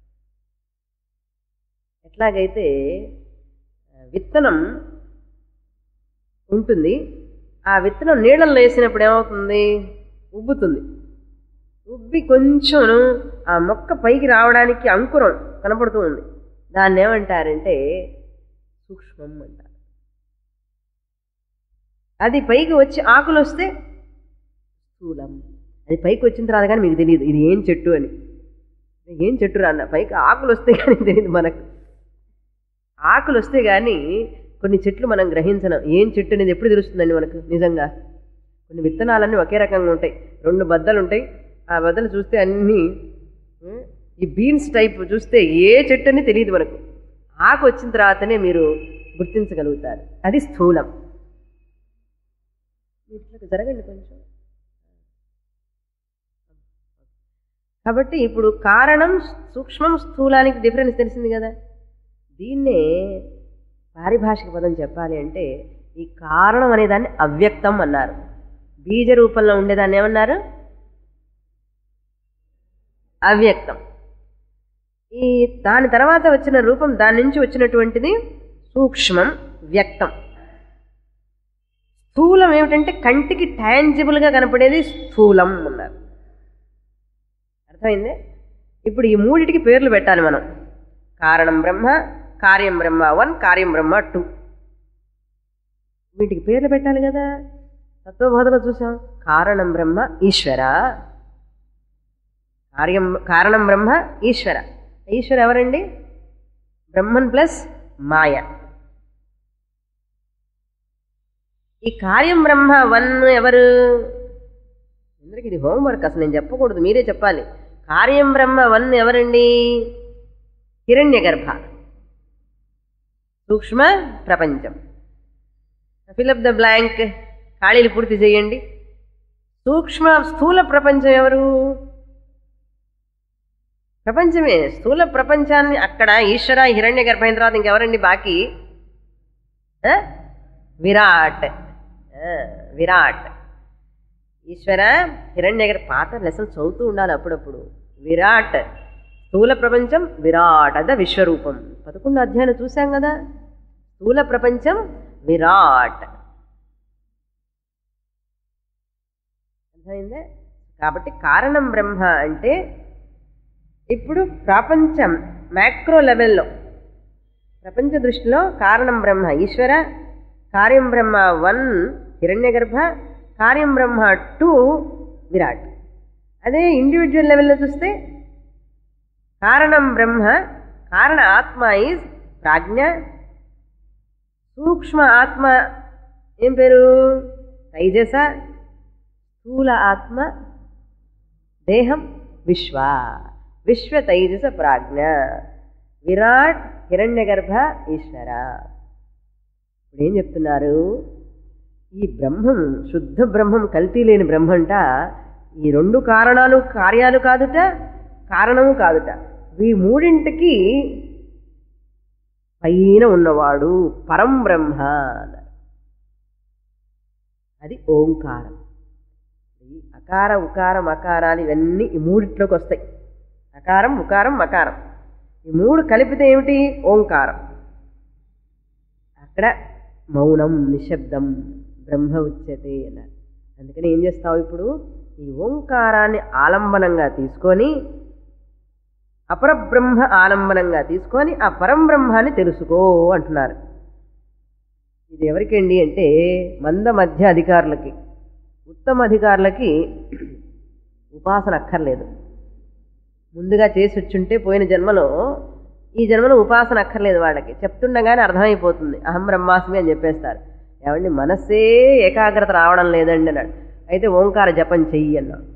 ఎట్లాగైతే విత్తనం ఉంటుంది, ఆ విత్తనం నీళ్ళల్లో వేసినప్పుడు ఏమవుతుంది? ఉబ్బుతుంది. ఉబ్బి కొంచెం ఆ మొక్క పైకి రావడానికి అంకురం కనపడుతూ ఉంది. దాన్ని ఏమంటారంటే సూక్ష్మం అంటారు. అది పైకి వచ్చి ఆకులు వస్తే స్థూలం. అది పైకి వచ్చిన తర్వాత కానీ మీకు తెలియదు ఇది ఏం చెట్టు అని. ఏం చెట్టు రా అన్న, పైకి ఆకులు వస్తే కానీ తెలియదు మనకు. ఆకులు వస్తే కానీ కొన్ని చెట్లు మనం గ్రహించడం. ఏం చెట్టు అనేది ఎప్పుడు తెలుస్తుందండి మనకు? నిజంగా కొన్ని విత్తనాలన్నీ ఒకే రకంగా ఉంటాయి. రెండు బద్దలు ఉంటాయి, ఆ బద్దలు చూస్తే అన్నీ ఈ బీన్స్ టైప్ చూస్తే ఏ చెట్టు అని తెలియదు మనకు. ఆకు వచ్చిన తర్వాతనే మీరు గుర్తించగలుగుతారు. అది స్థూలం. ఇట్లా జరగండి కొంచెం. కాబట్టి ఇప్పుడు కారణం సూక్ష్మం స్థూలానికి డిఫరెన్స్ తెలిసింది కదా. దీన్నే పారిభాషిక పదం చెప్పాలి అంటే ఈ కారణం అనేదాన్ని అవ్యక్తం అన్నారు. బీజ రూపంలో ఉండేదాన్ని ఏమన్నారు? అవ్యక్తం. ఈ దాని తర్వాత వచ్చిన రూపం, దాని నుంచి వచ్చినటువంటిది సూక్ష్మం, వ్యక్తం. స్థూలం ఏమిటంటే కంటికి టాంజిబుల్గా కనపడేది స్థూలం అన్నారు. అర్థమైందే? ఇప్పుడు ఈ మూడిటికి పేర్లు పెట్టాలి మనం. కారణం బ్రహ్మ, కార్యం బ్రహ్మ వన్, కార్యం బ్రహ్మ టూ. వీటికి పేర్లు పెట్టాలి కదా. తత్వబోధలో చూసాం, కారణం బ్రహ్మ ఈశ్వర, కార్యం కారణం బ్రహ్మ ఈశ్వర. ఈశ్వర ఎవరండి? బ్రహ్మన్ ప్లస్ మాయ. ఈ కార్యం బ్రహ్మ వన్ ఎవరు? అందరికి ఇది హోంవర్క్, అసలు నేను చెప్పకూడదు, మీరే చెప్పాలి. కార్యం బ్రహ్మ వన్ ఎవరండి? హిరణ్య గర్భ, సూక్ష్మ ప్రపంచం. ఫిలప్ ద బ్లాంక్, ఖాళీలు పూర్తి చేయండి. సూక్ష్మ స్థూల ప్రపంచం ఎవరు? ప్రపంచమే. స్థూల ప్రపంచాన్ని అక్కడ ఈశ్వర హిరణ్య గర్భ అయిన తర్వాత ఇంకెవరండి బాకీ? విరాట్. విరాట్ ఈశ్వర హిరణ్య గర్భ. పాత లెసన్ చదువుతూ ఉండాలి అప్పుడప్పుడు. విరాట్ స్థూల ప్రపంచం, విరాట్ అద విశ్వరూపం. పదకొండు అధ్యాయం చూసాం కదా. స్థూల ప్రపంచం విరాట్. అర్థమైందే? కాబట్టి కారణం బ్రహ్మ అంటే ఇప్పుడు ప్రపంచం మ్యాక్రో లెవెల్లో, ప్రపంచ దృష్టిలో కారణం బ్రహ్మ ఈశ్వర, కార్యం బ్రహ్మ వన్ హిరణ్య గర్భ, కార్యం బ్రహ్మ టూ విరాట్. అదే ఇండివిజువల్ లెవెల్లో చూస్తే కారణం బ్రహ్మ, కారణ ఆత్మ ఈజ్ ప్రాజ్ఞ, సూక్ష్మ ఆత్మ ఏం పేరు? తైజస, స్థూల ఆత్మ దేహం విశ్వ. విశ్వ తైజస ప్రాజ్ఞ, విరాట్ హిరణ్య గర్భ ఈశ్వర. ఇప్పుడు ఏం చెప్తున్నారు? ఈ బ్రహ్మం, శుద్ధ బ్రహ్మం, కల్తీ లేని బ్రహ్మంట ఈ రెండు కారణాలు కార్యాలు కాదుట, కారణము కాదుట. ఈ మూడింటికి పైన ఉన్నవాడు పరం బ్రహ్మ. అది ఓంకారం. ఈ అకార ఉకార మకారాలు ఇవన్నీ ఈ మూడిట్లోకి వస్తాయి. అకారం ఉకారం మకారం ఈ మూడు కలిపితే ఏమిటి? ఓంకారం. అక్కడ మౌనం నిశ్శబ్దం బ్రహ్మ ఉచ్యతే అన్నారు. అందుకని ఏం చేస్తావు ఇప్పుడు? ఈ ఓంకారాన్ని ఆలంబనంగా తీసుకొని అపరబ్రహ్మ ఆలంబనంగా తీసుకొని ఆ పరంబ్రహ్మాన్ని తెలుసుకో అంటున్నారు. ఇది ఎవరికండి అంటే మంద మధ్య అధికారులకి. ఉత్తమ అధికారులకి ఉపాసన అక్కర్లేదు. ముందుగా చేసి వచ్చుంటే పోయిన జన్మలో ఈ జన్మలో ఉపాసన అక్కర్లేదు. వాళ్ళకి చెప్తుండగానే అర్థమైపోతుంది. అహం బ్రహ్మాస్మి అని చెప్పేస్తారు. ఏమండి మనస్సే ఏకాగ్రత రావడం లేదండి అన్నాడు. అయితే ఓంకార జపం చెయ్యి అన్నాడు.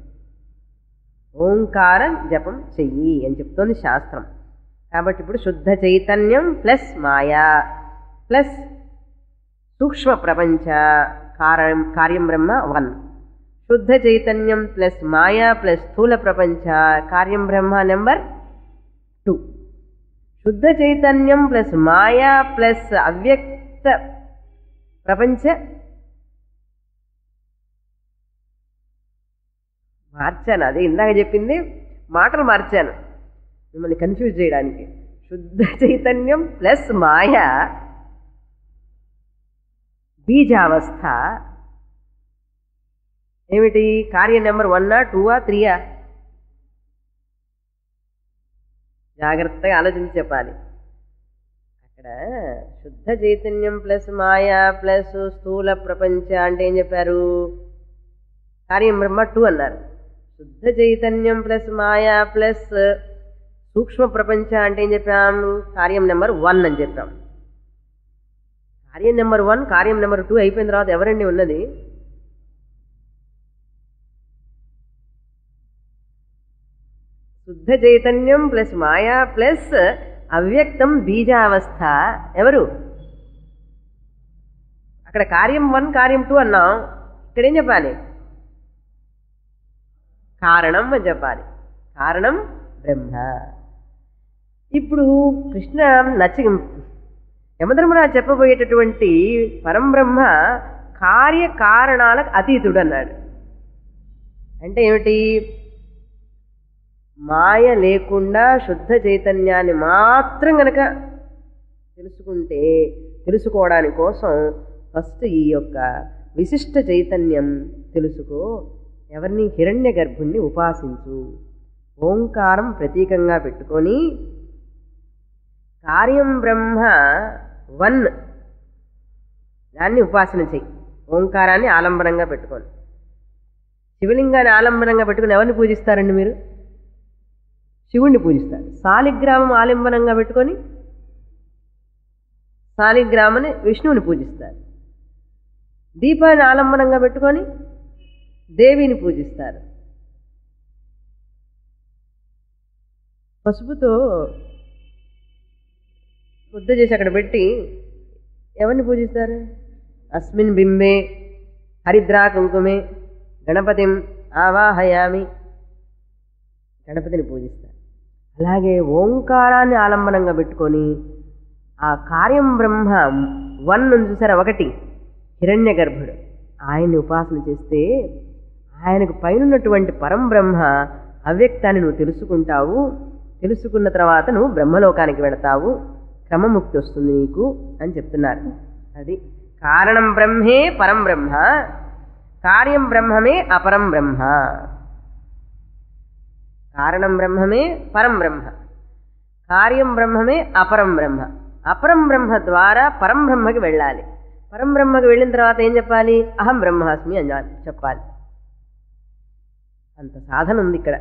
ఓంకార జపం చెయ్యి అని చెప్తోంది శాస్త్రం. కాబట్టి ఇప్పుడు శుద్ధ చైతన్యం ప్లస్ మాయా ప్లస్ సూక్ష్మ ప్రపంచ కార్యం కార్యం బ్రహ్మ వన్. శుద్ధ చైతన్యం ప్లస్ మాయా ప్లస్ స్థూల ప్రపంచ కార్యం బ్రహ్మ నెంబర్ టూ. శుద్ధ చైతన్యం ప్లస్ మాయా ప్లస్ అవ్యక్త ప్రపంచ మార్చాను. అదే ఇందాక చెప్పింది మాటలు మార్చాను మిమ్మల్ని కన్ఫ్యూజ్ చేయడానికి. శుద్ధ చైతన్యం ప్లస్ మాయా బీజావస్థ ఏమిటి? కార్య నెంబర్ వన్నా టూవా త్రీయా? జాగ్రత్తగా ఆలోచించి చెప్పాలి. అక్కడ శుద్ధ చైతన్యం ప్లస్ మాయా ప్లస్ స్థూల ప్రపంచ అంటే ఏం చెప్పారు? కార్యం బ్రహ్మ టూ అన్నారు. శుద్ధ చైతన్యం ప్లస్ మాయా ప్లస్ సూక్ష్మ ప్రపంచ అంటే ఏం చెప్పాము? కార్యం నెంబర్ వన్ అని చెప్పాం. కార్యం నెంబర్ వన్ కార్యం నెంబర్ టూ అయిపోయిన తర్వాత ఎవరండి ఉన్నది? శుద్ధ చైతన్యం ప్లస్ మాయా ప్లస్ అవ్యక్తం బీజావస్థ ఎవరు? అక్కడ కార్యం వన్ కార్యం టూ అన్నాం. ఇక్కడేం చెప్పాలి? కారణం అని చెప్పాలి. కారణం బ్రహ్మ. ఇప్పుడు కృష్ణ నచ్చ యమధర్మరాజు చెప్పబోయేటటువంటి పరంబ్రహ్మ కార్యకారణాలకు అతీతుడు అన్నాడు. అంటే ఏమిటి? మాయ లేకుండా శుద్ధ చైతన్యాన్ని మాత్రం గనక తెలుసుకుంటే తెలుసుకోవడానికి కోసం ఫస్ట్ ఈ యొక్క విశిష్ట చైతన్యం తెలుసుకో. ఎవరిని? హిరణ్య గర్భుణ్ణి ఉపాసించు. ఓంకారం ప్రతీకంగా పెట్టుకొని కార్యం బ్రహ్మ వన్ దాన్ని ఉపాసన చెయ్యి. ఓంకారాన్ని ఆలంబనంగా పెట్టుకొని శివలింగాన్ని ఆలంబనంగా పెట్టుకుని ఎవరిని పూజిస్తారండి మీరు? శివుణ్ణి పూజిస్తారు. శాలిగ్రామం ఆలంబనంగా పెట్టుకొని శాలిగ్రామని విష్ణువుని పూజిస్తారు. దీపాన్ని ఆలంబనంగా పెట్టుకొని దేవిని పూజిస్తారు. పసుపుతో ముద్ద చేసి అక్కడ పెట్టి ఎవరిని పూజిస్తారు? అస్మిన్ బింబే హరిద్రా కుంకుమే గణపతిం ఆవాహయామి గణపతిని పూజిస్తారు. అలాగే ఓంకారాన్ని ఆలంబనంగా పెట్టుకొని ఆ కార్యం బ్రహ్మ వన్ చూసారా ఒకటి హిరణ్య గర్భుడు ఆయన్ని ఉపాసన చేస్తే ఆయనకు పైనున్నటువంటి పరంబ్రహ్మ అవ్యక్తాన్ని నువ్వు తెలుసుకుంటావు. తెలుసుకున్న తర్వాత నువ్వు బ్రహ్మలోకానికి వెళతావు. క్రమముక్తి వస్తుంది నీకు అని చెప్తున్నారు. అది కారణం బ్రహ్మే పరం బ్రహ్మ, కార్యం బ్రహ్మమే అపరం బ్రహ్మ. కారణం బ్రహ్మమే పరం బ్రహ్మ, కార్యం బ్రహ్మమే అపరం బ్రహ్మ. అపరం బ్రహ్మ ద్వారా పరం బ్రహ్మకి వెళ్ళాలి. పరం బ్రహ్మకి వెళ్ళిన తర్వాత ఏం చెప్పాలి? అహం బ్రహ్మాస్మి అని చెప్పాలి. అంత సాధన ఉంది ఇక్కడ.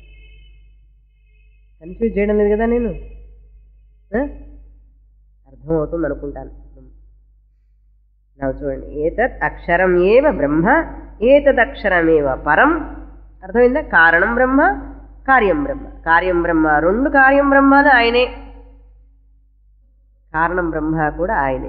కన్ఫ్యూజ్ చేయడం లేదు కదా నేను? అర్థమవుతుంది అనుకుంటాను. నా చూడండి, ఏతత్ అక్షరం ఏవ బ్రహ్మ ఏతద్ అక్షరమేవ పరం. అర్థమైందా? కారణం బ్రహ్మ, కార్యం బ్రహ్మ. కార్యం బ్రహ్మ రెండు కార్యం బ్రహ్మలు ఆయనే, కారణం బ్రహ్మ కూడా ఆయనే.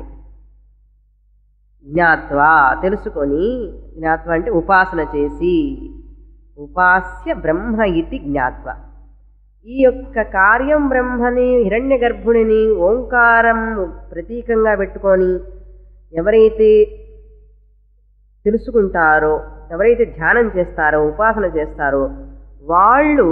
జ్ఞాత్వా తెలుసుకొని, జ్ఞాత్వ అంటే ఉపాసన చేసి, ఉపాస్య బ్రహ్మ ఇది జ్ఞాత్వ. ఈ యొక్క కార్యం బ్రహ్మని హిరణ్య గర్భుడిని ఓంకారం ప్రతీకంగా పెట్టుకొని ఎవరైతే తెలుసుకుంటారో, ఎవరైతే ధ్యానం చేస్తారో, ఉపాసన చేస్తారో వాళ్ళు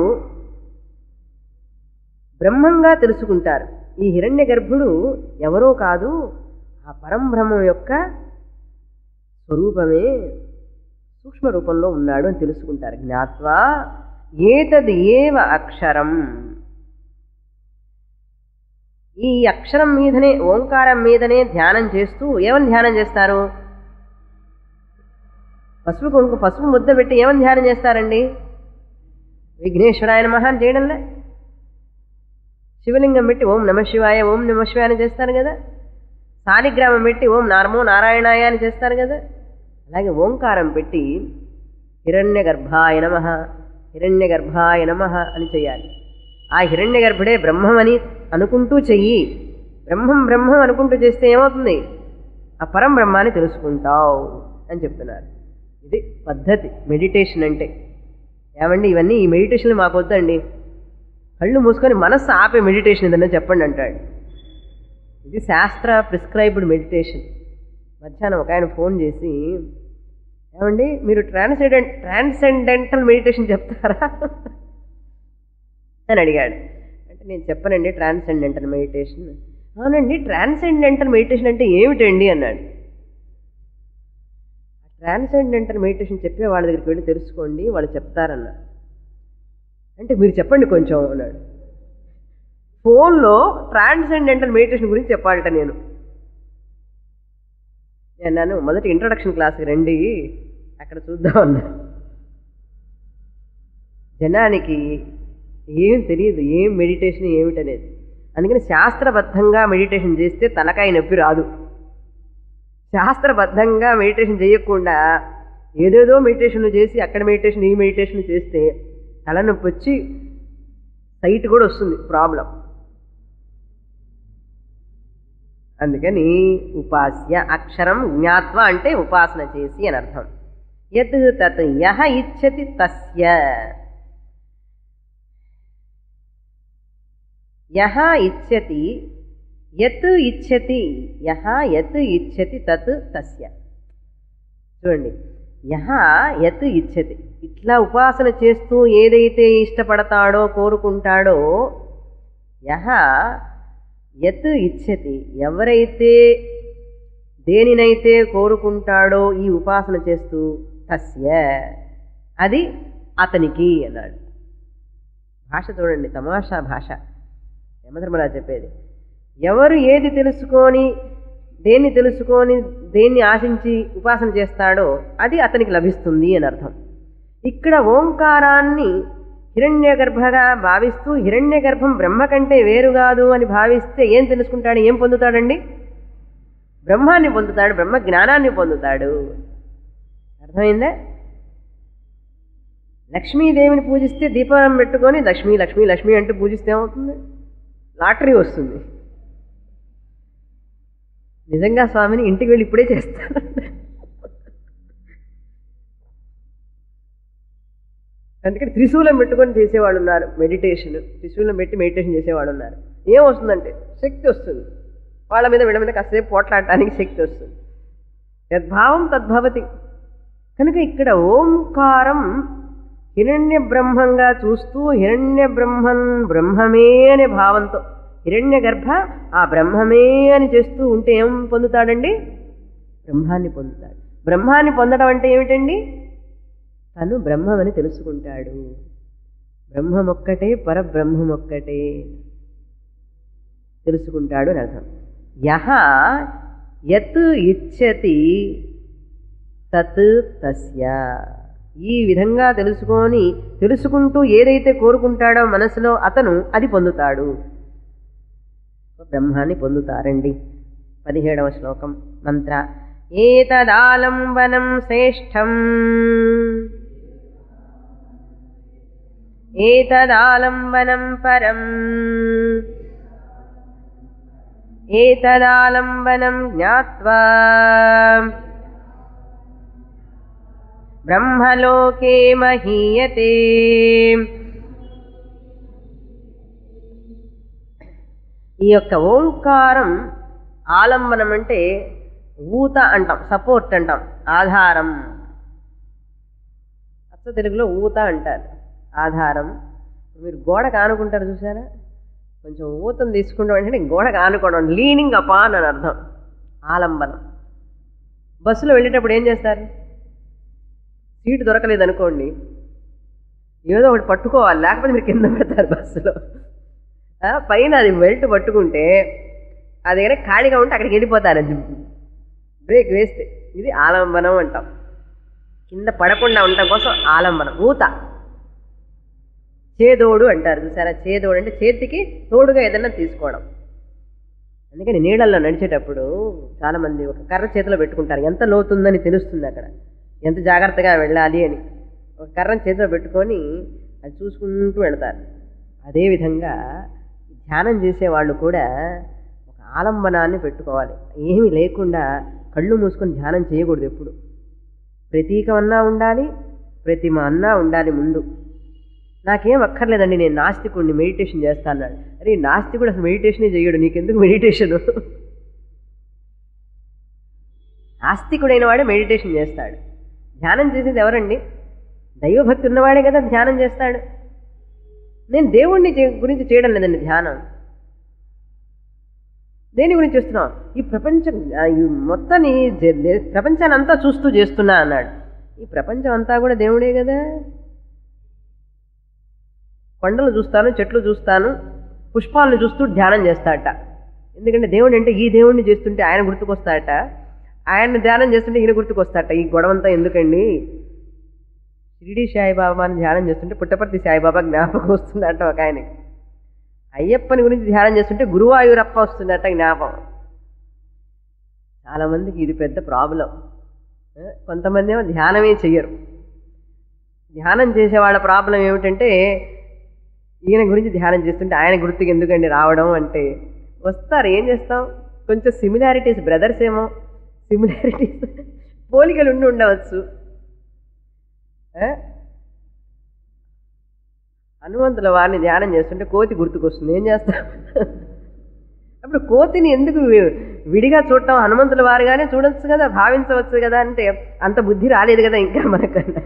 బ్రహ్మంగా తెలుసుకుంటారు. ఈ హిరణ్య గర్భుడు ఎవరో కాదు, ఆ పరంబ్రహ్మం యొక్క స్వరూపమే సూక్ష్మ రూపంలో ఉన్నాడు అని తెలుసుకుంటారు. జ్ఞాత్వా ఏతద్ ఏవ అక్షరం, ఈ అక్షరం మీదనే, ఓంకారం మీదనే ధ్యానం చేస్తూ ఏమని ధ్యానం చేస్తారు? పసుపు కుంకు పసుపు ముద్ద పెట్టి ఏమని ధ్యానం చేస్తారండి? విఘ్నేశ్వరాయ నమః అని చేయడంలే. శివలింగం పెట్టి ఓం నమ శివాయ ఓం నమ శివాయ అని చేస్తారు కదా. సాలిగ్రామం పెట్టి ఓం నమో నారాయణాయ అని చేస్తారు కదా. అలాగే ఓంకారం పెట్టి హిరణ్య గర్భాయ నమః హిరణ్య గర్భాయ నమః అని చేయాలి. ఆ హిరణ్య గర్భుడే బ్రహ్మమని అనుకుంటూ చెయ్యి. బ్రహ్మం బ్రహ్మం అనుకుంటూ చేస్తే ఏమవుతుంది? ఆ పరం బ్రహ్మాన్ని తెలుసుకుంటావు అని చెప్తున్నారు. ఇది పద్ధతి మెడిటేషన్ అంటే. ఏమండి ఇవన్నీ ఈ మెడిటేషన్లు మాకు వద్దండి, కళ్ళు మూసుకొని మనస్సు ఆపే మెడిటేషన్ ఏదన్నా చెప్పండి అంటాడు. ఇది శాస్త్ర ప్రిస్క్రైబ్డ్ మెడిటేషన్. మధ్యాహ్నం ఒక ఆయన ఫోన్ చేసి, ఏమండి మీరు ట్రాన్సెండెంట్ ట్రాన్సెండెంటల్ మెడిటేషన్ చెప్తారా అని అడిగాడు. అంటే నేను చెప్పనండి ట్రాన్సెండెంటల్ మెడిటేషన్. అవునండి ట్రాన్సెండెంటల్ మెడిటేషన్ అంటే ఏమిటండి అన్నాడు. ట్రాన్సెండెంటల్ మెడిటేషన్ చెప్పే వాళ్ళ దగ్గరికి వెళ్ళి తెలుసుకోండి, వాళ్ళు చెప్తారన్న. అంటే మీరు చెప్పండి కొంచెం అన్నాడు. ఫోన్లో ట్రాన్సెండెంటల్ మెడిటేషన్ గురించి చెప్పాలట నేను. అన్నాను మొదటి ఇంట్రొడక్షన్ క్లాస్కి రండి, అక్కడ చూద్దాం అన్నా. జనానికి ఏం తెలియదు ఏం మెడిటేషన్ ఏమిటనేది. అందుకని శాస్త్రబద్ధంగా మెడిటేషన్ చేస్తే తలకాయ నొప్పి రాదు. శాస్త్రబద్ధంగా మెడిటేషన్ చేయకుండా ఏదేదో మెడిటేషన్లు చేసి అక్కడ మెడిటేషన్ ఈ మెడిటేషన్ చేస్తే తలనొప్పి వచ్చి సైట్ కూడా వస్తుంది ప్రాబ్లం. అందుకని ఉపాస్య అక్షరం జ్ఞాత్వ అంటే ఉపాసన చేసి అని అర్థం. యత్ తత్ యహ ఇచ్చతి తస్య, యహ ఇచ్చతి యత్ ఇచ్చతి యహ యత్ ఇచ్చతి తత్ తస్య. చూడండి, యహ యత్ ఇచ్చతి, ఇట్లా ఉపాసన చేస్తూ ఏదైతే ఇష్టపడతాడో కోరుకుంటాడో, యహ యత్ ఇచ్చతి, ఎవరైతే దేనినైతే కోరుకుంటాడో ఈ ఉపాసన చేస్తూ, తస్య అది అతనికి అన్నాడు. భాష చూడండి, తమాషా భాష. యమధర్మరాజు చెప్పేది, ఎవరు ఏది తెలుసుకొని దేన్ని తెలుసుకొని దేన్ని ఆశించి ఉపాసన చేస్తాడో అది అతనికి లభిస్తుంది అని అర్థం. ఇక్కడ ఓంకారాన్ని హిరణ్య గర్భగా భావిస్తూ హిరణ్య గర్భం బ్రహ్మ కంటే వేరు కాదు అని భావిస్తే ఏం తెలుసుకుంటాడు, ఏం పొందుతాడండి? బ్రహ్మాన్ని పొందుతాడు, బ్రహ్మ జ్ఞానాన్ని పొందుతాడు. అర్థమైందా? లక్ష్మీదేవిని పూజిస్తే దీపం పెట్టుకొని లక్ష్మీ లక్ష్మీ లక్ష్మీ అంటూ పూజిస్తే ఏమవుతుంది? లాటరీ వస్తుంది. నిజంగా స్వామిని ఇంటికి వెళ్ళి ఇప్పుడే చేస్తాను. అందుకని త్రిశూలం పెట్టుకొని చేసేవాళ్ళు ఉన్నారు మెడిటేషన్. త్రిశూలం పెట్టి మెడిటేషన్ చేసేవాళ్ళు ఉన్నారు. ఏం వస్తుందంటే శక్తి వస్తుంది. వాళ్ళ మీద వీళ్ళ మీద కాసేపు పోట్లాడటానికి శక్తి వస్తుంది. యద్భావం తద్భవతి. కనుక ఇక్కడ ఓంకారం హిరణ్య బ్రహ్మంగా చూస్తూ హిరణ్య బ్రహ్మన్ బ్రహ్మమే అనే భావంతో హిరణ్య గర్భ ఆ బ్రహ్మమే అని చేస్తూ ఉంటే ఏం పొందుతాడండి? బ్రహ్మాన్ని పొందుతాడు. బ్రహ్మాన్ని పొందడం అంటే ఏమిటండి? తను బ్రహ్మమని తెలుసుకుంటాడు. బ్రహ్మమొక్కటే పరబ్రహ్మమొక్కటే తెలుసుకుంటాడు అని అర్థం. యహ యత్ ఇచ్చతి తత్ తస్య, ఈ విధంగా తెలుసుకొని తెలుసుకుంటూ ఏదైతే కోరుకుంటాడో మనసులో అతను అది పొందుతాడు. బ్రహ్మాన్ని పొందుతారండి. పదిహేడవ శ్లోకం మంత్ర. ఏతదాలంబనం శ్రేష్టం ఏతదాలంబనం పరం ఏతదాలంబనం జ్ఞాత్వా బ్రహ్మలోకే మహీయతే. ఈ యొక్క ఓంకారం ఆలంబనం అంటే ఊత అంటాం, సపోర్ట్ అంటాం, ఆధారం. అచ్చ తెలుగులో ఊత అంటారు, ఆధారం. మీరు గోడకు ఆనుకుంటారు చూసారా, కొంచెం ఊతం తీసుకుంటాం అంటే గోడకు ఆనుకోవడం, లీనింగ్ అపాన్ అని అర్థం, ఆలంబనం. బస్సులో వెళ్ళేటప్పుడు ఏం చేస్తారు, సీటు దొరకలేదు అనుకోండి, ఏదో ఒకటి పట్టుకోవాలి, లేకపోతే మీరు కింద పెడతారు బస్సులో. పైన అది బెల్ట్ పట్టుకుంటే అది కానీ ఖాళీగా ఉంటే అక్కడికి వెళ్ళిపోతారు, బ్రేక్ వేస్తే. ఇది ఆలంబనం అంటాం, కింద పడకుండా ఉండటం కోసం ఆలంబనం. ఊత చేదోడు అంటారు చూసారా, చేదోడు అంటే చేతికి తోడుగా ఏదన్నా తీసుకోవడం. అందుకని నీళ్ళల్లో నడిచేటప్పుడు చాలామంది ఒక కర్ర చేతిలో పెట్టుకుంటారు, ఎంత లోతుందని తెలుస్తుంది అక్కడ, ఎంత జాగ్రత్తగా వెళ్ళాలి అని. ఒక కర్రను చేతిలో పెట్టుకొని అది చూసుకుంటూ వెళతారు. అదేవిధంగా ధ్యానం చేసేవాళ్ళు కూడా ఒక ఆలంబనాన్ని పెట్టుకోవాలి. ఏమీ లేకుండా కళ్ళు మూసుకొని ధ్యానం చేయకూడదు ఎప్పుడు. ప్రతీకం అన్నా ఉండాలి, ప్రతిమ అన్నా ఉండాలి ముందు. నాకేం అక్కర్లేదండి, నేను నాస్తికుడిని, మెడిటేషన్ చేస్తాను. అరే నాస్తికుడు అసలు మెడిటేషనే చేయడు, నీకెందుకు మెడిటేషను? ఆస్తికుడైన వాడే మెడిటేషన్ చేస్తాడు. ధ్యానం చేసేది ఎవరండి? దైవభక్తి ఉన్నవాడే కదా ధ్యానం చేస్తాడు. నేను దేవుణ్ణి గురించి చేయడం లేదండి ధ్యానం. దేని గురించి చేస్తున్నాం? ఈ ప్రపంచం, ఈ మొత్తాన్ని, ప్రపంచాన్ని అంతా చూస్తూ చేస్తున్నా అన్నాడు. ఈ ప్రపంచం అంతా కూడా దేవుడే కదా. కొండలు చూస్తాను, చెట్లు చూస్తాను, పుష్పాలను చూస్తూ ధ్యానం చేస్తాడట. ఎందుకంటే దేవుడు అంటే ఈ దేవుణ్ణి చేస్తుంటే ఆయన గుర్తుకొస్తాడట, ఆయన్ని ధ్యానం చేస్తుంటే ఈయన గుర్తుకొస్తాడట. ఈ గొడవంతా ఎందుకండి? షిరిడి సాయిబాబాని ధ్యానం చేస్తుంటే పుట్టపర్తి సాయిబాబా జ్ఞాపకం వస్తుందట ఒక ఆయనకి. అయ్యప్పని గురించి ధ్యానం చేస్తుంటే గురువాయూరప్ప వస్తుందట జ్ఞాపకం. చాలామందికి ఇది పెద్ద ప్రాబ్లం. కొంతమంది ఏమో ధ్యానమే చెయ్యరు. ధ్యానం చేసేవాళ్ళ ప్రాబ్లం ఏమిటంటే, ఈయన గురించి ధ్యానం చేస్తుంటే ఆయన గుర్తుకు ఎందుకండి రావడం అంటే వస్తారు. ఏం చేస్తాం, కొంచెం సిమిలారిటీస్, బ్రదర్స్ ఏమో సిమిలారిటీస్, పోలికలు ఉండి ఉండవచ్చు. హనుమంతుల వారిని ధ్యానం చేస్తుంటే కోతి గుర్తుకొస్తుంది. ఏం చేస్తాం అప్పుడు? కోతిని ఎందుకు విడిగా చూడటం? హనుమంతుల వారిగానే చూడవచ్చు కదా, భావించవచ్చు కదా. అంటే అంత బుద్ధి రాలేదు కదా ఇంకా మనకన్నా.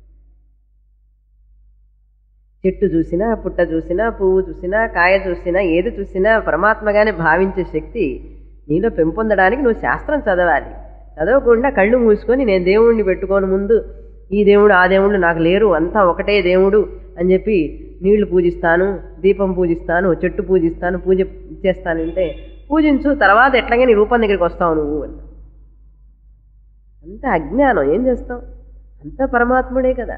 చెట్టు చూసినా, పుట్ట చూసినా, పువ్వు చూసినా, కాయ చూసినా, ఏది చూసినా పరమాత్మగానే భావించే శక్తి నీలో పెంపొందడానికి నువ్వు శాస్త్రం చదవాలి. చదవకుండా కళ్ళు మూసుకొని నేను దేవుణ్ణి పెట్టుకోని ముందు ఈ దేవుడు ఆ దేవుడు నాకు లేరు, అంతా ఒకటే దేవుడు అని చెప్పి నీళ్లు పూజిస్తాను, దీపం పూజిస్తాను, చెట్టు పూజిస్తాను, పూజ చేస్తానంటే పూజించు, తర్వాత ఎట్లాగే నీ రూపం దగ్గరికి వస్తావు నువ్వు అని. అంత అజ్ఞానం. ఏం చేస్తావు? అంత పరమాత్ముడే కదా.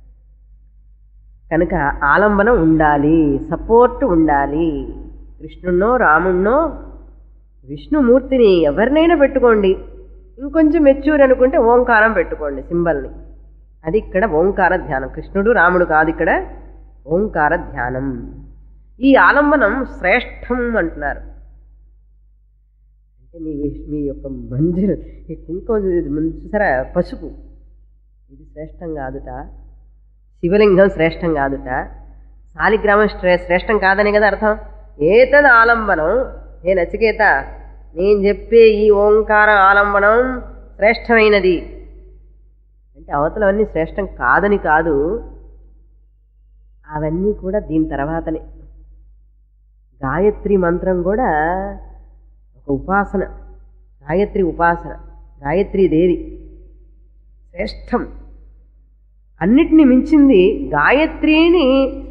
కనుక ఆలంబనం ఉండాలి, సపోర్ట్ ఉండాలి. కృష్ణున్నో రామున్నో విష్ణుమూర్తిని ఎవరినైనా పెట్టుకోండి. ఇంకొంచెం మెచ్యూర్ అనుకుంటే ఓంకారం పెట్టుకోండి, సింబల్ని. అది ఇక్కడ ఓంకార ధ్యానం. కృష్ణుడు రాముడు కాదు, ఇక్కడ ఓంకార ధ్యానం. ఈ ఆలంబనం శ్రేష్టం అంటున్నారు. అంటే మీ మీ యొక్క మంజులు, ఈ కుంకుమ చూసారా, పసుపు, ఇది శ్రేష్టం కాదుట. శివలింగం శ్రేష్టం కాదుట. శాలిగ్రామం శ్రేష్టం కాదని కదా అర్థం. ఏతద్ ఆలంబనం, ఏ నచికేత, నేను చెప్పే ఈ ఓంకార ఆలంబనం శ్రేష్టమైనది అంటే అవతలవన్నీ శ్రేష్టం కాదని కాదు, అవన్నీ కూడా దీని తర్వాతనే. గాయత్రి మంత్రం కూడా ఒక ఉపాసన, గాయత్రి ఉపాసన, గాయత్రీ దేవి శ్రేష్టం. అన్నిటినీ మించింది గాయత్రిని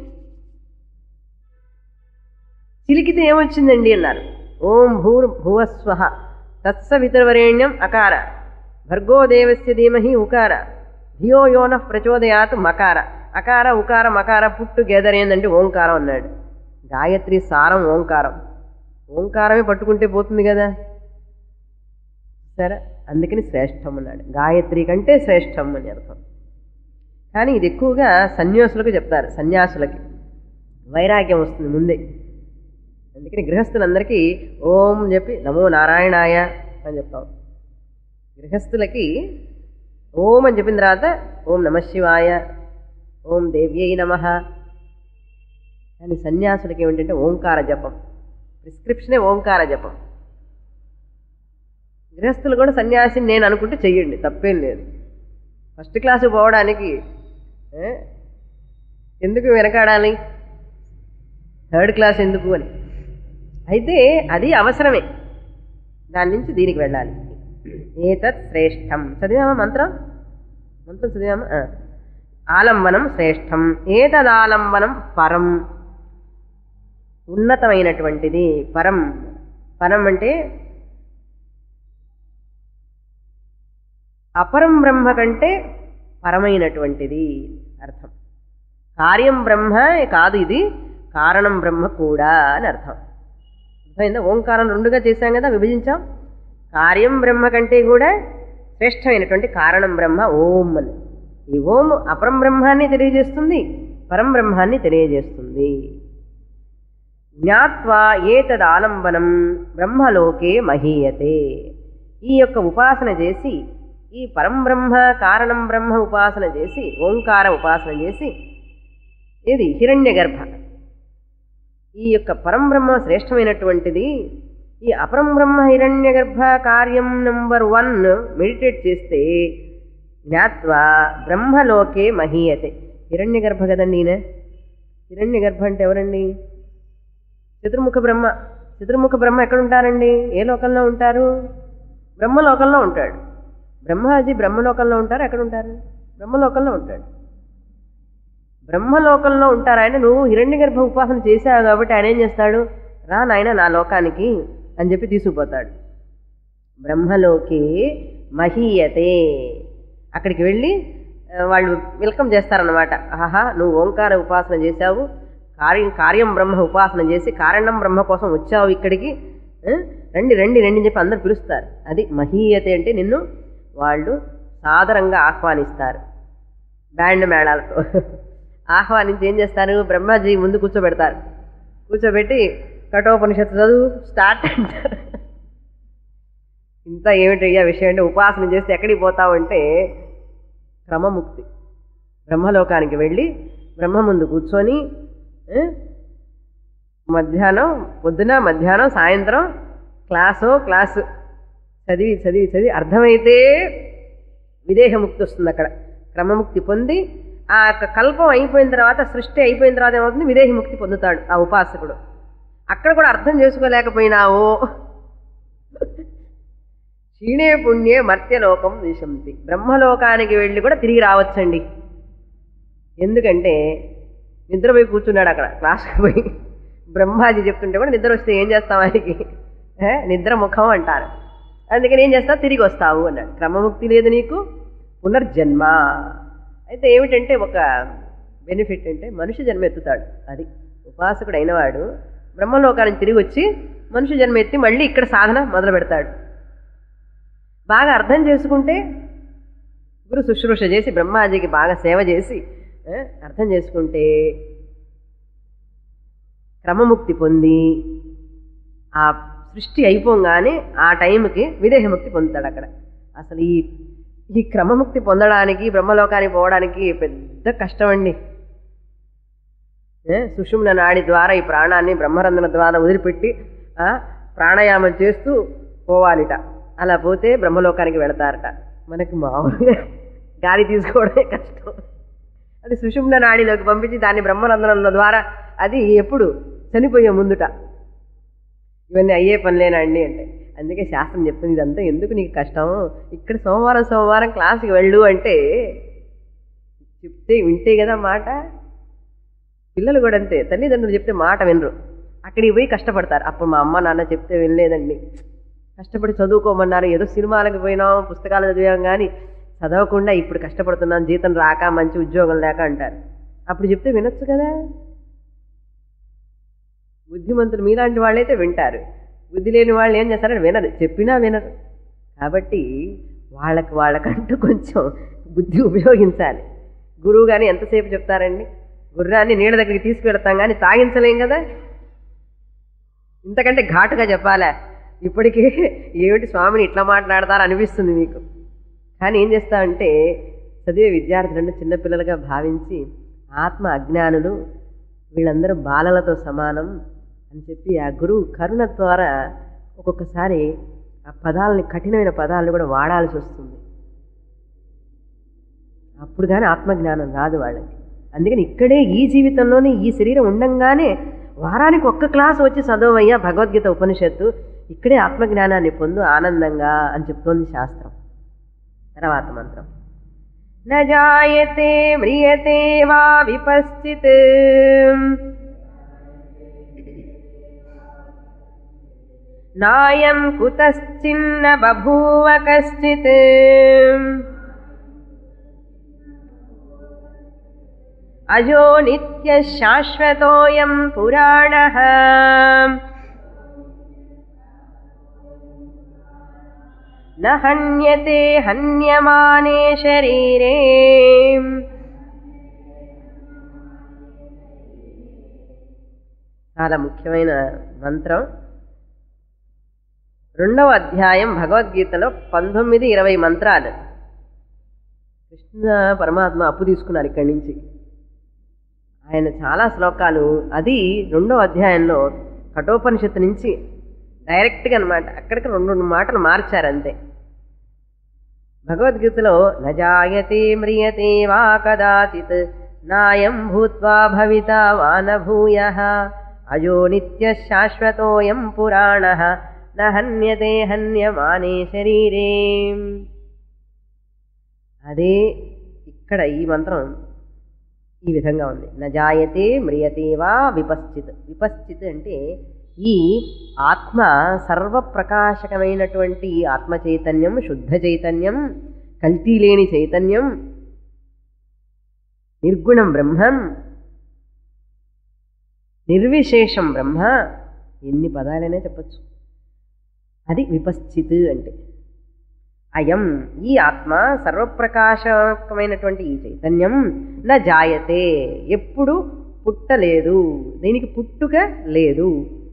చిలికితే ఏమొచ్చిందండి అన్నారు. ఓం భూర్ భువస్వః తత్సవితుర్వరేణ్యం అకార భర్గో దేవస్య ధీమహి ఉకార ధియో యోనః ప్రచోదయాత్ మకార. అకార ఉకార మకార పుట్టు గెదర్ ఏందంటే ఓంకారం అన్నాడు. గాయత్రి సారం ఓంకారం. ఓంకారమే పట్టుకుంటే పోతుంది కదా. సరే, అందుకని శ్రేష్టం అన్నాడు. గాయత్రి కంటే శ్రేష్టం అని అర్థం. కానీ ఇది ఎక్కువగా సన్యాసులకు చెప్తారు. సన్యాసులకి వైరాగ్యం వస్తుంది ముందే. అందుకని గృహస్థులందరికీ ఓం చెప్పి నమో నారాయణాయ అని చెప్తాం. గృహస్థులకి ఓం అని చెప్పిన తర్వాత ఓం నమః శివాయ, ఓం దేవ్యై నమః. కానీ సన్యాసులకి ఏమిటంటే ఓంకార జపం, ప్రిస్క్రిప్షనే ఓంకార జపం. గృహస్థులు కూడా సన్యాసిని నేను అనుకుంటే చెయ్యండి, తప్పేం లేదు. ఫస్ట్ క్లాసు పోవడానికి ఎందుకు వెనకాడాలి, థర్డ్ క్లాస్ ఎందుకు అని. అయితే అది అవసరమే, దాని నుంచి దీనికి వెళ్ళాలి. ఏతత్ శ్రేష్టం చదివామా మంత్రం, మంత్రం చదివామా? ఆలంబనం శ్రేష్టం, ఏతదాలంబనం పరం, ఉన్నతమైనటువంటిది. పరం, పరం అంటే అపరం బ్రహ్మ కంటే పరమైనటువంటిది అర్థం. కార్యం బ్రహ్మ కాదు, ఇది కారణం బ్రహ్మ కూడా అని అర్థం. అర్థమైందా? ఓంకారం రెండుగా చేశాం కదా, విభజించాం. కార్యం బ్రహ్మ కంటే కూడా శ్రేష్టమైనటువంటి కారణం బ్రహ్మ ఓం అని. ఈ ఓం అపరం బ్రహ్మాన్ని తెలియజేస్తుంది, పరం బ్రహ్మాన్ని తెలియజేస్తుంది. జ్ఞాత్వా ఏతదాలంబనం బ్రహ్మలోకే మహీయతే. ఈ యొక్క ఉపాసన చేసి, ఈ పరం బ్రహ్మ కారణం బ్రహ్మ ఉపాసన చేసి, ఓంకార ఉపాసన చేసి, ఇది హిరణ్య గర్భ, ఈ యొక్క పరం బ్రహ్మ శ్రేష్టమైనటువంటిది. ఈ అపరం బ్రహ్మ హిరణ్య గర్భ కార్యం నెంబర్ వన్ మెడిటేట్ చేస్తే జ్ఞాత్వా బ్రహ్మలోకే మహీయతే. హిరణ్య గర్భ కదండి ఈయన. హిరణ్య గర్భ అంటే ఎవరండి? చతుర్ముఖ బ్రహ్మ. చతుర్ముఖ బ్రహ్మ ఎక్కడుంటారండి? ఏ లోకంలో ఉంటారు? బ్రహ్మలోకంలో ఉంటాడు. బ్రహ్మాజీ బ్రహ్మలోకంలో ఉంటారు. ఎక్కడుంటారు? బ్రహ్మలోకంలో ఉంటాడు. బ్రహ్మలోకంలో ఉంటారు ఆయన. నువ్వు హిరణ్య గర్భ ఉపాసన చేశావు కాబట్టి ఆయన ఏం చేస్తాడు? రా నాయన నా లోకానికి అని చెప్పి తీసుకుపోతాడు. బ్రహ్మలోకే మహీయతే. అక్కడికి వెళ్ళి వాళ్ళు వెల్కమ్ చేస్తారన్నమాట. ఆహా, నువ్వు ఓంకార ఉపాసన చేశావు, కార్యం కార్యం బ్రహ్మ ఉపాసన చేసి కారణం బ్రహ్మ కోసం వచ్చావు ఇక్కడికి, రండి రండి రండి అని చెప్పి అందరు పిలుస్తారు. అది మహీయతే అంటే నిన్ను వాళ్ళు సాదరంగా ఆహ్వానిస్తారు. బ్యాండ్ మేళాలతో ఆహ్వానించి ఏం చేస్తారు? బ్రహ్మాజీ ముందు కూర్చోబెడతారు. కూర్చోబెట్టి కఠోపనిషత్తు చదువు స్టార్ట్ అంటారు. ఇంత ఏమిటయ్యా విషయం అంటే, ఉపాసన చేస్తే ఎక్కడికి పోతావు అంటే క్రమముక్తి. బ్రహ్మలోకానికి వెళ్ళి బ్రహ్మ ముందు కూర్చొని మధ్యాహ్నం పొద్దున మధ్యాహ్నం సాయంత్రం క్లాసు క్లాసు చదివి చదివి చదివి అర్థమైతే విదేహముక్తి వస్తుంది. అక్కడ క్రమముక్తి పొంది ఆ కల్పం అయిపోయిన తర్వాత, సృష్టి అయిపోయిన తర్వాత ఏమవుతుంది? విదేహముక్తి పొందుతాడు ఆ ఉపాసకుడు. అక్కడ కూడా అర్థం చేసుకోలేకపోయినావో క్షీణే పుణ్యే మర్త్యలోకం విశంతి. బ్రహ్మలోకానికి వెళ్ళి కూడా తిరిగి రావచ్చండి. ఎందుకంటే నిద్రపోయి కూర్చున్నాడు అక్కడ క్లాస్కి పోయి. బ్రహ్మాజీ చెప్తుంటే కూడా నిద్ర వస్తే ఏం చేస్తాం ఆయనకి? నిద్ర ముఖం అంటారు. అందుకని ఏం చేస్తావు? తిరిగి వస్తావు అన్నాడు. క్రమముక్తి లేదు నీకు, పునర్జన్మ. అయితే ఏమిటంటే ఒక బెనిఫిట్ అంటే మనుష్య జన్మ ఎత్తుతాడు. అది ఉపాసకుడు అయినవాడు బ్రహ్మలోకానికి తిరిగి వచ్చి మనుష్య జన్మ ఎత్తి మళ్ళీ ఇక్కడ సాధన మొదలు పెడతాడు. బాగా అర్థం చేసుకుంటే, గురు శుశ్రూష చేసి బ్రహ్మాజీకి బాగా సేవ చేసి అర్థం చేసుకుంటే క్రమముక్తి పొంది ఆ సృష్టి అయిపోగానే ఆ టైంకి విదేహముక్తి పొందుతాడు అక్కడ. అసలు ఈ ఈ క్రమముక్తి పొందడానికి, బ్రహ్మలోకానికి పోవడానికి పెద్ద కష్టం అండి. సుషుమ్న నాడి ద్వారా ఈ ప్రాణాన్ని బ్రహ్మరంధ్రం ద్వారా వదిలిపెట్టి ప్రాణాయామం చేస్తూ పోవాలిట. అలా పోతే బ్రహ్మలోకానికి వెళతారట. మనకి మామూలుగా గాలి తీసుకోవడమే కష్టం. అది సుషుమ్న నాడిలోకి పంపించి దాన్ని బ్రహ్మరంధ్రంలో ద్వారా, అది ఎప్పుడు చనిపోయే ముందుట. ఇవన్నీ అయ్యే పనులేనా అండి అంటే, అందుకే శాస్త్రం చెప్తుంది ఇదంతా ఎందుకు నీకు కష్టం, ఇక్కడ సోమవారం సోమవారం క్లాసుకి వెళ్ళు అంటే చెప్తే వింటే కదా మాట. పిల్లలు కూడా అంతే, తల్లిదండ్రులు చెప్తే మాట వినరు. అక్కడికి పోయి కష్టపడతారు. అప్పుడు మా అమ్మ నాన్న చెప్తే వినలేదండి, కష్టపడి చదువుకోమన్నారు, ఏదో సినిమాలకు పోయినాం పుస్తకాలు చదివాం కానీ చదవకుండా ఇప్పుడు కష్టపడుతున్నాం జీతం రాక మంచి ఉద్యోగం లేక అంటారు. అప్పుడు చెప్తే వినొచ్చు కదా. బుద్ధిమంతులు మీలాంటి వాళ్ళైతే వింటారు, బుద్ధి లేని వాళ్ళు ఏం చేస్తారని వినరు, చెప్పినా వినరు. కాబట్టి వాళ్ళకి వాళ్ళకంటూ కొంచెం బుద్ధి ఉపయోగించాలి. గురువు కానీ ఎంతసేపు చెప్తారండి? గుర్రాన్ని నీళ్ళ దగ్గరికి తీసుకువెడతాం కానీ తాగించలేం కదా. ఇంతకంటే ఘాటుగా చెప్పాలా? ఇప్పటికీ ఏమిటి స్వామిని ఇట్లా మాట్లాడతారు అనిపిస్తుంది మీకు. కానీ ఏం చేస్తామంటే చదివే విద్యార్థులను చిన్నపిల్లలుగా భావించి ఆత్మ అజ్ఞానులు, వీళ్ళందరూ బాలలతో సమానం అని చెప్పి ఆ గురువు కరుణ ద్వారా ఒక్కొక్కసారి ఆ పదాలని, కఠినమైన పదాలను కూడా వాడాల్సి వస్తుంది. అప్పుడు కానీ ఆత్మజ్ఞానం రాదు వాళ్ళకి. అందుకని ఇక్కడే ఈ జీవితంలోనే ఈ శరీరం ఉండంగానే వారానికి ఒక్క క్లాసు వచ్చి చదవయ్యా భగవద్గీత ఉపనిషత్తు, ఇక్కడే ఆత్మజ్ఞానాన్ని పొందు ఆనందంగా అని చెప్తోంది శాస్త్రం. తర్వాత మంత్రం న జాయతే మ్రియతే వా విపశ్చిత్ నాయం కుతశ్చిన్న బభూవ కశ్చిత్ అజో నిత్య శాశ్వతోయం పురాణః న హన్యతే హన్యమానే శరీరే. చాలా ముఖ్యమైన మంత్రం. రెండవ అధ్యాయం భగవద్గీతలో పంతొమ్మిది ఇరవై మంత్రాలు. కృష్ణ పరమాత్మ అప్పు తీసుకున్నారు ఇక్కడి నుంచి. ఆయన చాలా శ్లోకాలు, అది రెండవ అధ్యాయంలో కఠోపనిషత్తు నుంచి డైరెక్ట్గా అనమాట. అక్కడికి రెండు రెండు మాటలు మార్చారు అంతే. భగవద్గీతలో నజాయతే మ్రియతే వా కదాచిత్ నాయం భూత్వా భవితా వా న భూయః అజో నిత్య శాశ్వతోయం పురాణః న హన్యతే హన్యమానే శరీరే. అదే ఇక్కడ ఈ మంత్రం ఈ విధంగా ఉంది. నజాయతే మ్రియతే వా విపశ్చిత్. విపశ్చిత్ అంటే ఈ ఆత్మ సర్వప్రకాశకమైనటువంటి ఆత్మ చైతన్యం, శుద్ధ చైతన్యం, కల్తీ లేని చైతన్యం, నిర్గుణం బ్రహ్మం, నిర్విశేషం బ్రహ్మ, ఎన్ని పదాలైనా చెప్పచ్చు. అది విపశ్చిత్ అంటే. అయం ఈ ఆత్మ సర్వప్రకాశకమైనటువంటి ఈ చైతన్యం న జాయతే ఎప్పుడు పుట్టలేదు, దీనికి పుట్టుక లేదు.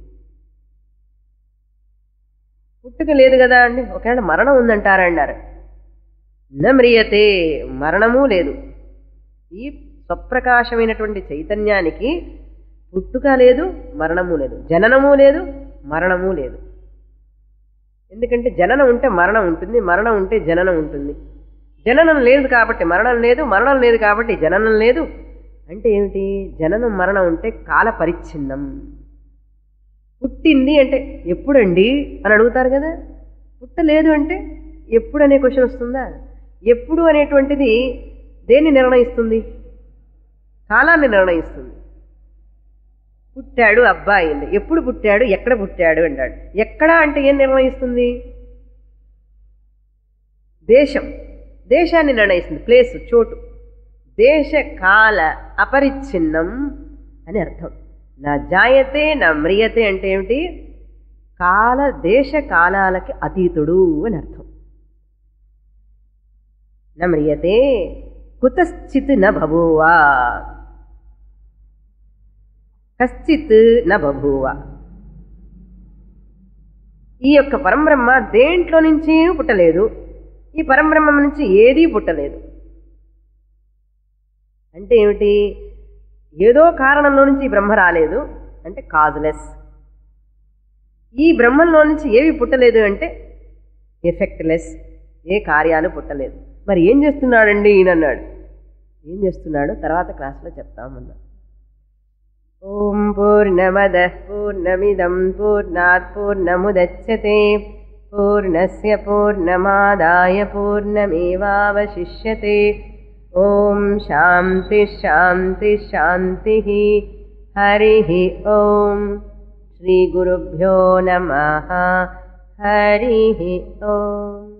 పుట్టుక లేదు కదా అండి, ఒకవేళ మరణం ఉందంటారన్నారు. న మ్రియతే మరణము లేదు. ఈ స్వప్రకాశమైనటువంటి చైతన్యానికి పుట్టుక లేదు, మరణము లేదు, జననము లేదు, మరణము లేదు. ఎందుకంటే జననం ఉంటే మరణం ఉంటుంది, మరణం ఉంటే జననం ఉంటుంది. జననం లేదు కాబట్టి మరణం లేదు, మరణం లేదు కాబట్టి జననం లేదు. అంటే ఏమిటి? జననం మరణం ఉంటే కాల పరిచ్ఛిన్నం. పుట్టింది అంటే ఎప్పుడండి అని అడుగుతారు కదా. పుట్టలేదు అంటే ఎప్పుడు అనే క్వశ్చన్ వస్తుందా? ఎప్పుడు అనేటువంటిది దేన్ని నిర్ణయిస్తుంది? కాలాన్ని నిర్ణయిస్తుంది. పుట్టాడు అబ్బాయి, ఎప్పుడు పుట్టాడు, ఎక్కడ పుట్టాడు అంటాడు. ఎక్కడ అంటే ఏం నిర్ణయిస్తుంది? దేశం, దేశాన్ని నిర్ణయిస్తుంది. ప్లేస్, చోటు. దేశ కాల అపరిచ్ఛిన్నం అని అర్థం. నా జాయతే నా మ్రియతే అంటే ఏమిటి? కాల దేశ కాలాలకి అతీతుడు అని అర్థం. న మ్రియతే కుతశ్చిత్ న బభూవా కశ్చిత్ న బభూవ. ఈ యొక్క పరబ్రహ్మ దేంట్లో నుంచి పుట్టలేదు, ఈ పరబ్రహ్మ నుంచి ఏదీ పుట్టలేదు. అంటే ఏమిటి? ఏదో కారణంలో నుంచి ఈ బ్రహ్మ రాలేదు అంటే కాజ్లెస్. ఈ బ్రహ్మంలో నుంచి ఏవి పుట్టలేదు అంటే ఎఫెక్ట్లెస్, ఏ కార్యాలు పుట్టలేదు. మరి ఏం చేస్తున్నాడండి ఈయన అన్నాడు. ఏం చేస్తున్నాడు తర్వాత క్లాస్లో చెప్తామన్నా. ఓం పూర్ణమదః పూర్ణమిదం పూర్ణాత్ పూర్ణముదచ్యతే పూర్ణస్య పూర్ణమాదాయ పూర్ణమేవావశిష్యతే. ఓం శాంతి శాంతి శాంతి. హరి ఓం. శ్రీ గురుభ్యో నమః. హరి ఓం.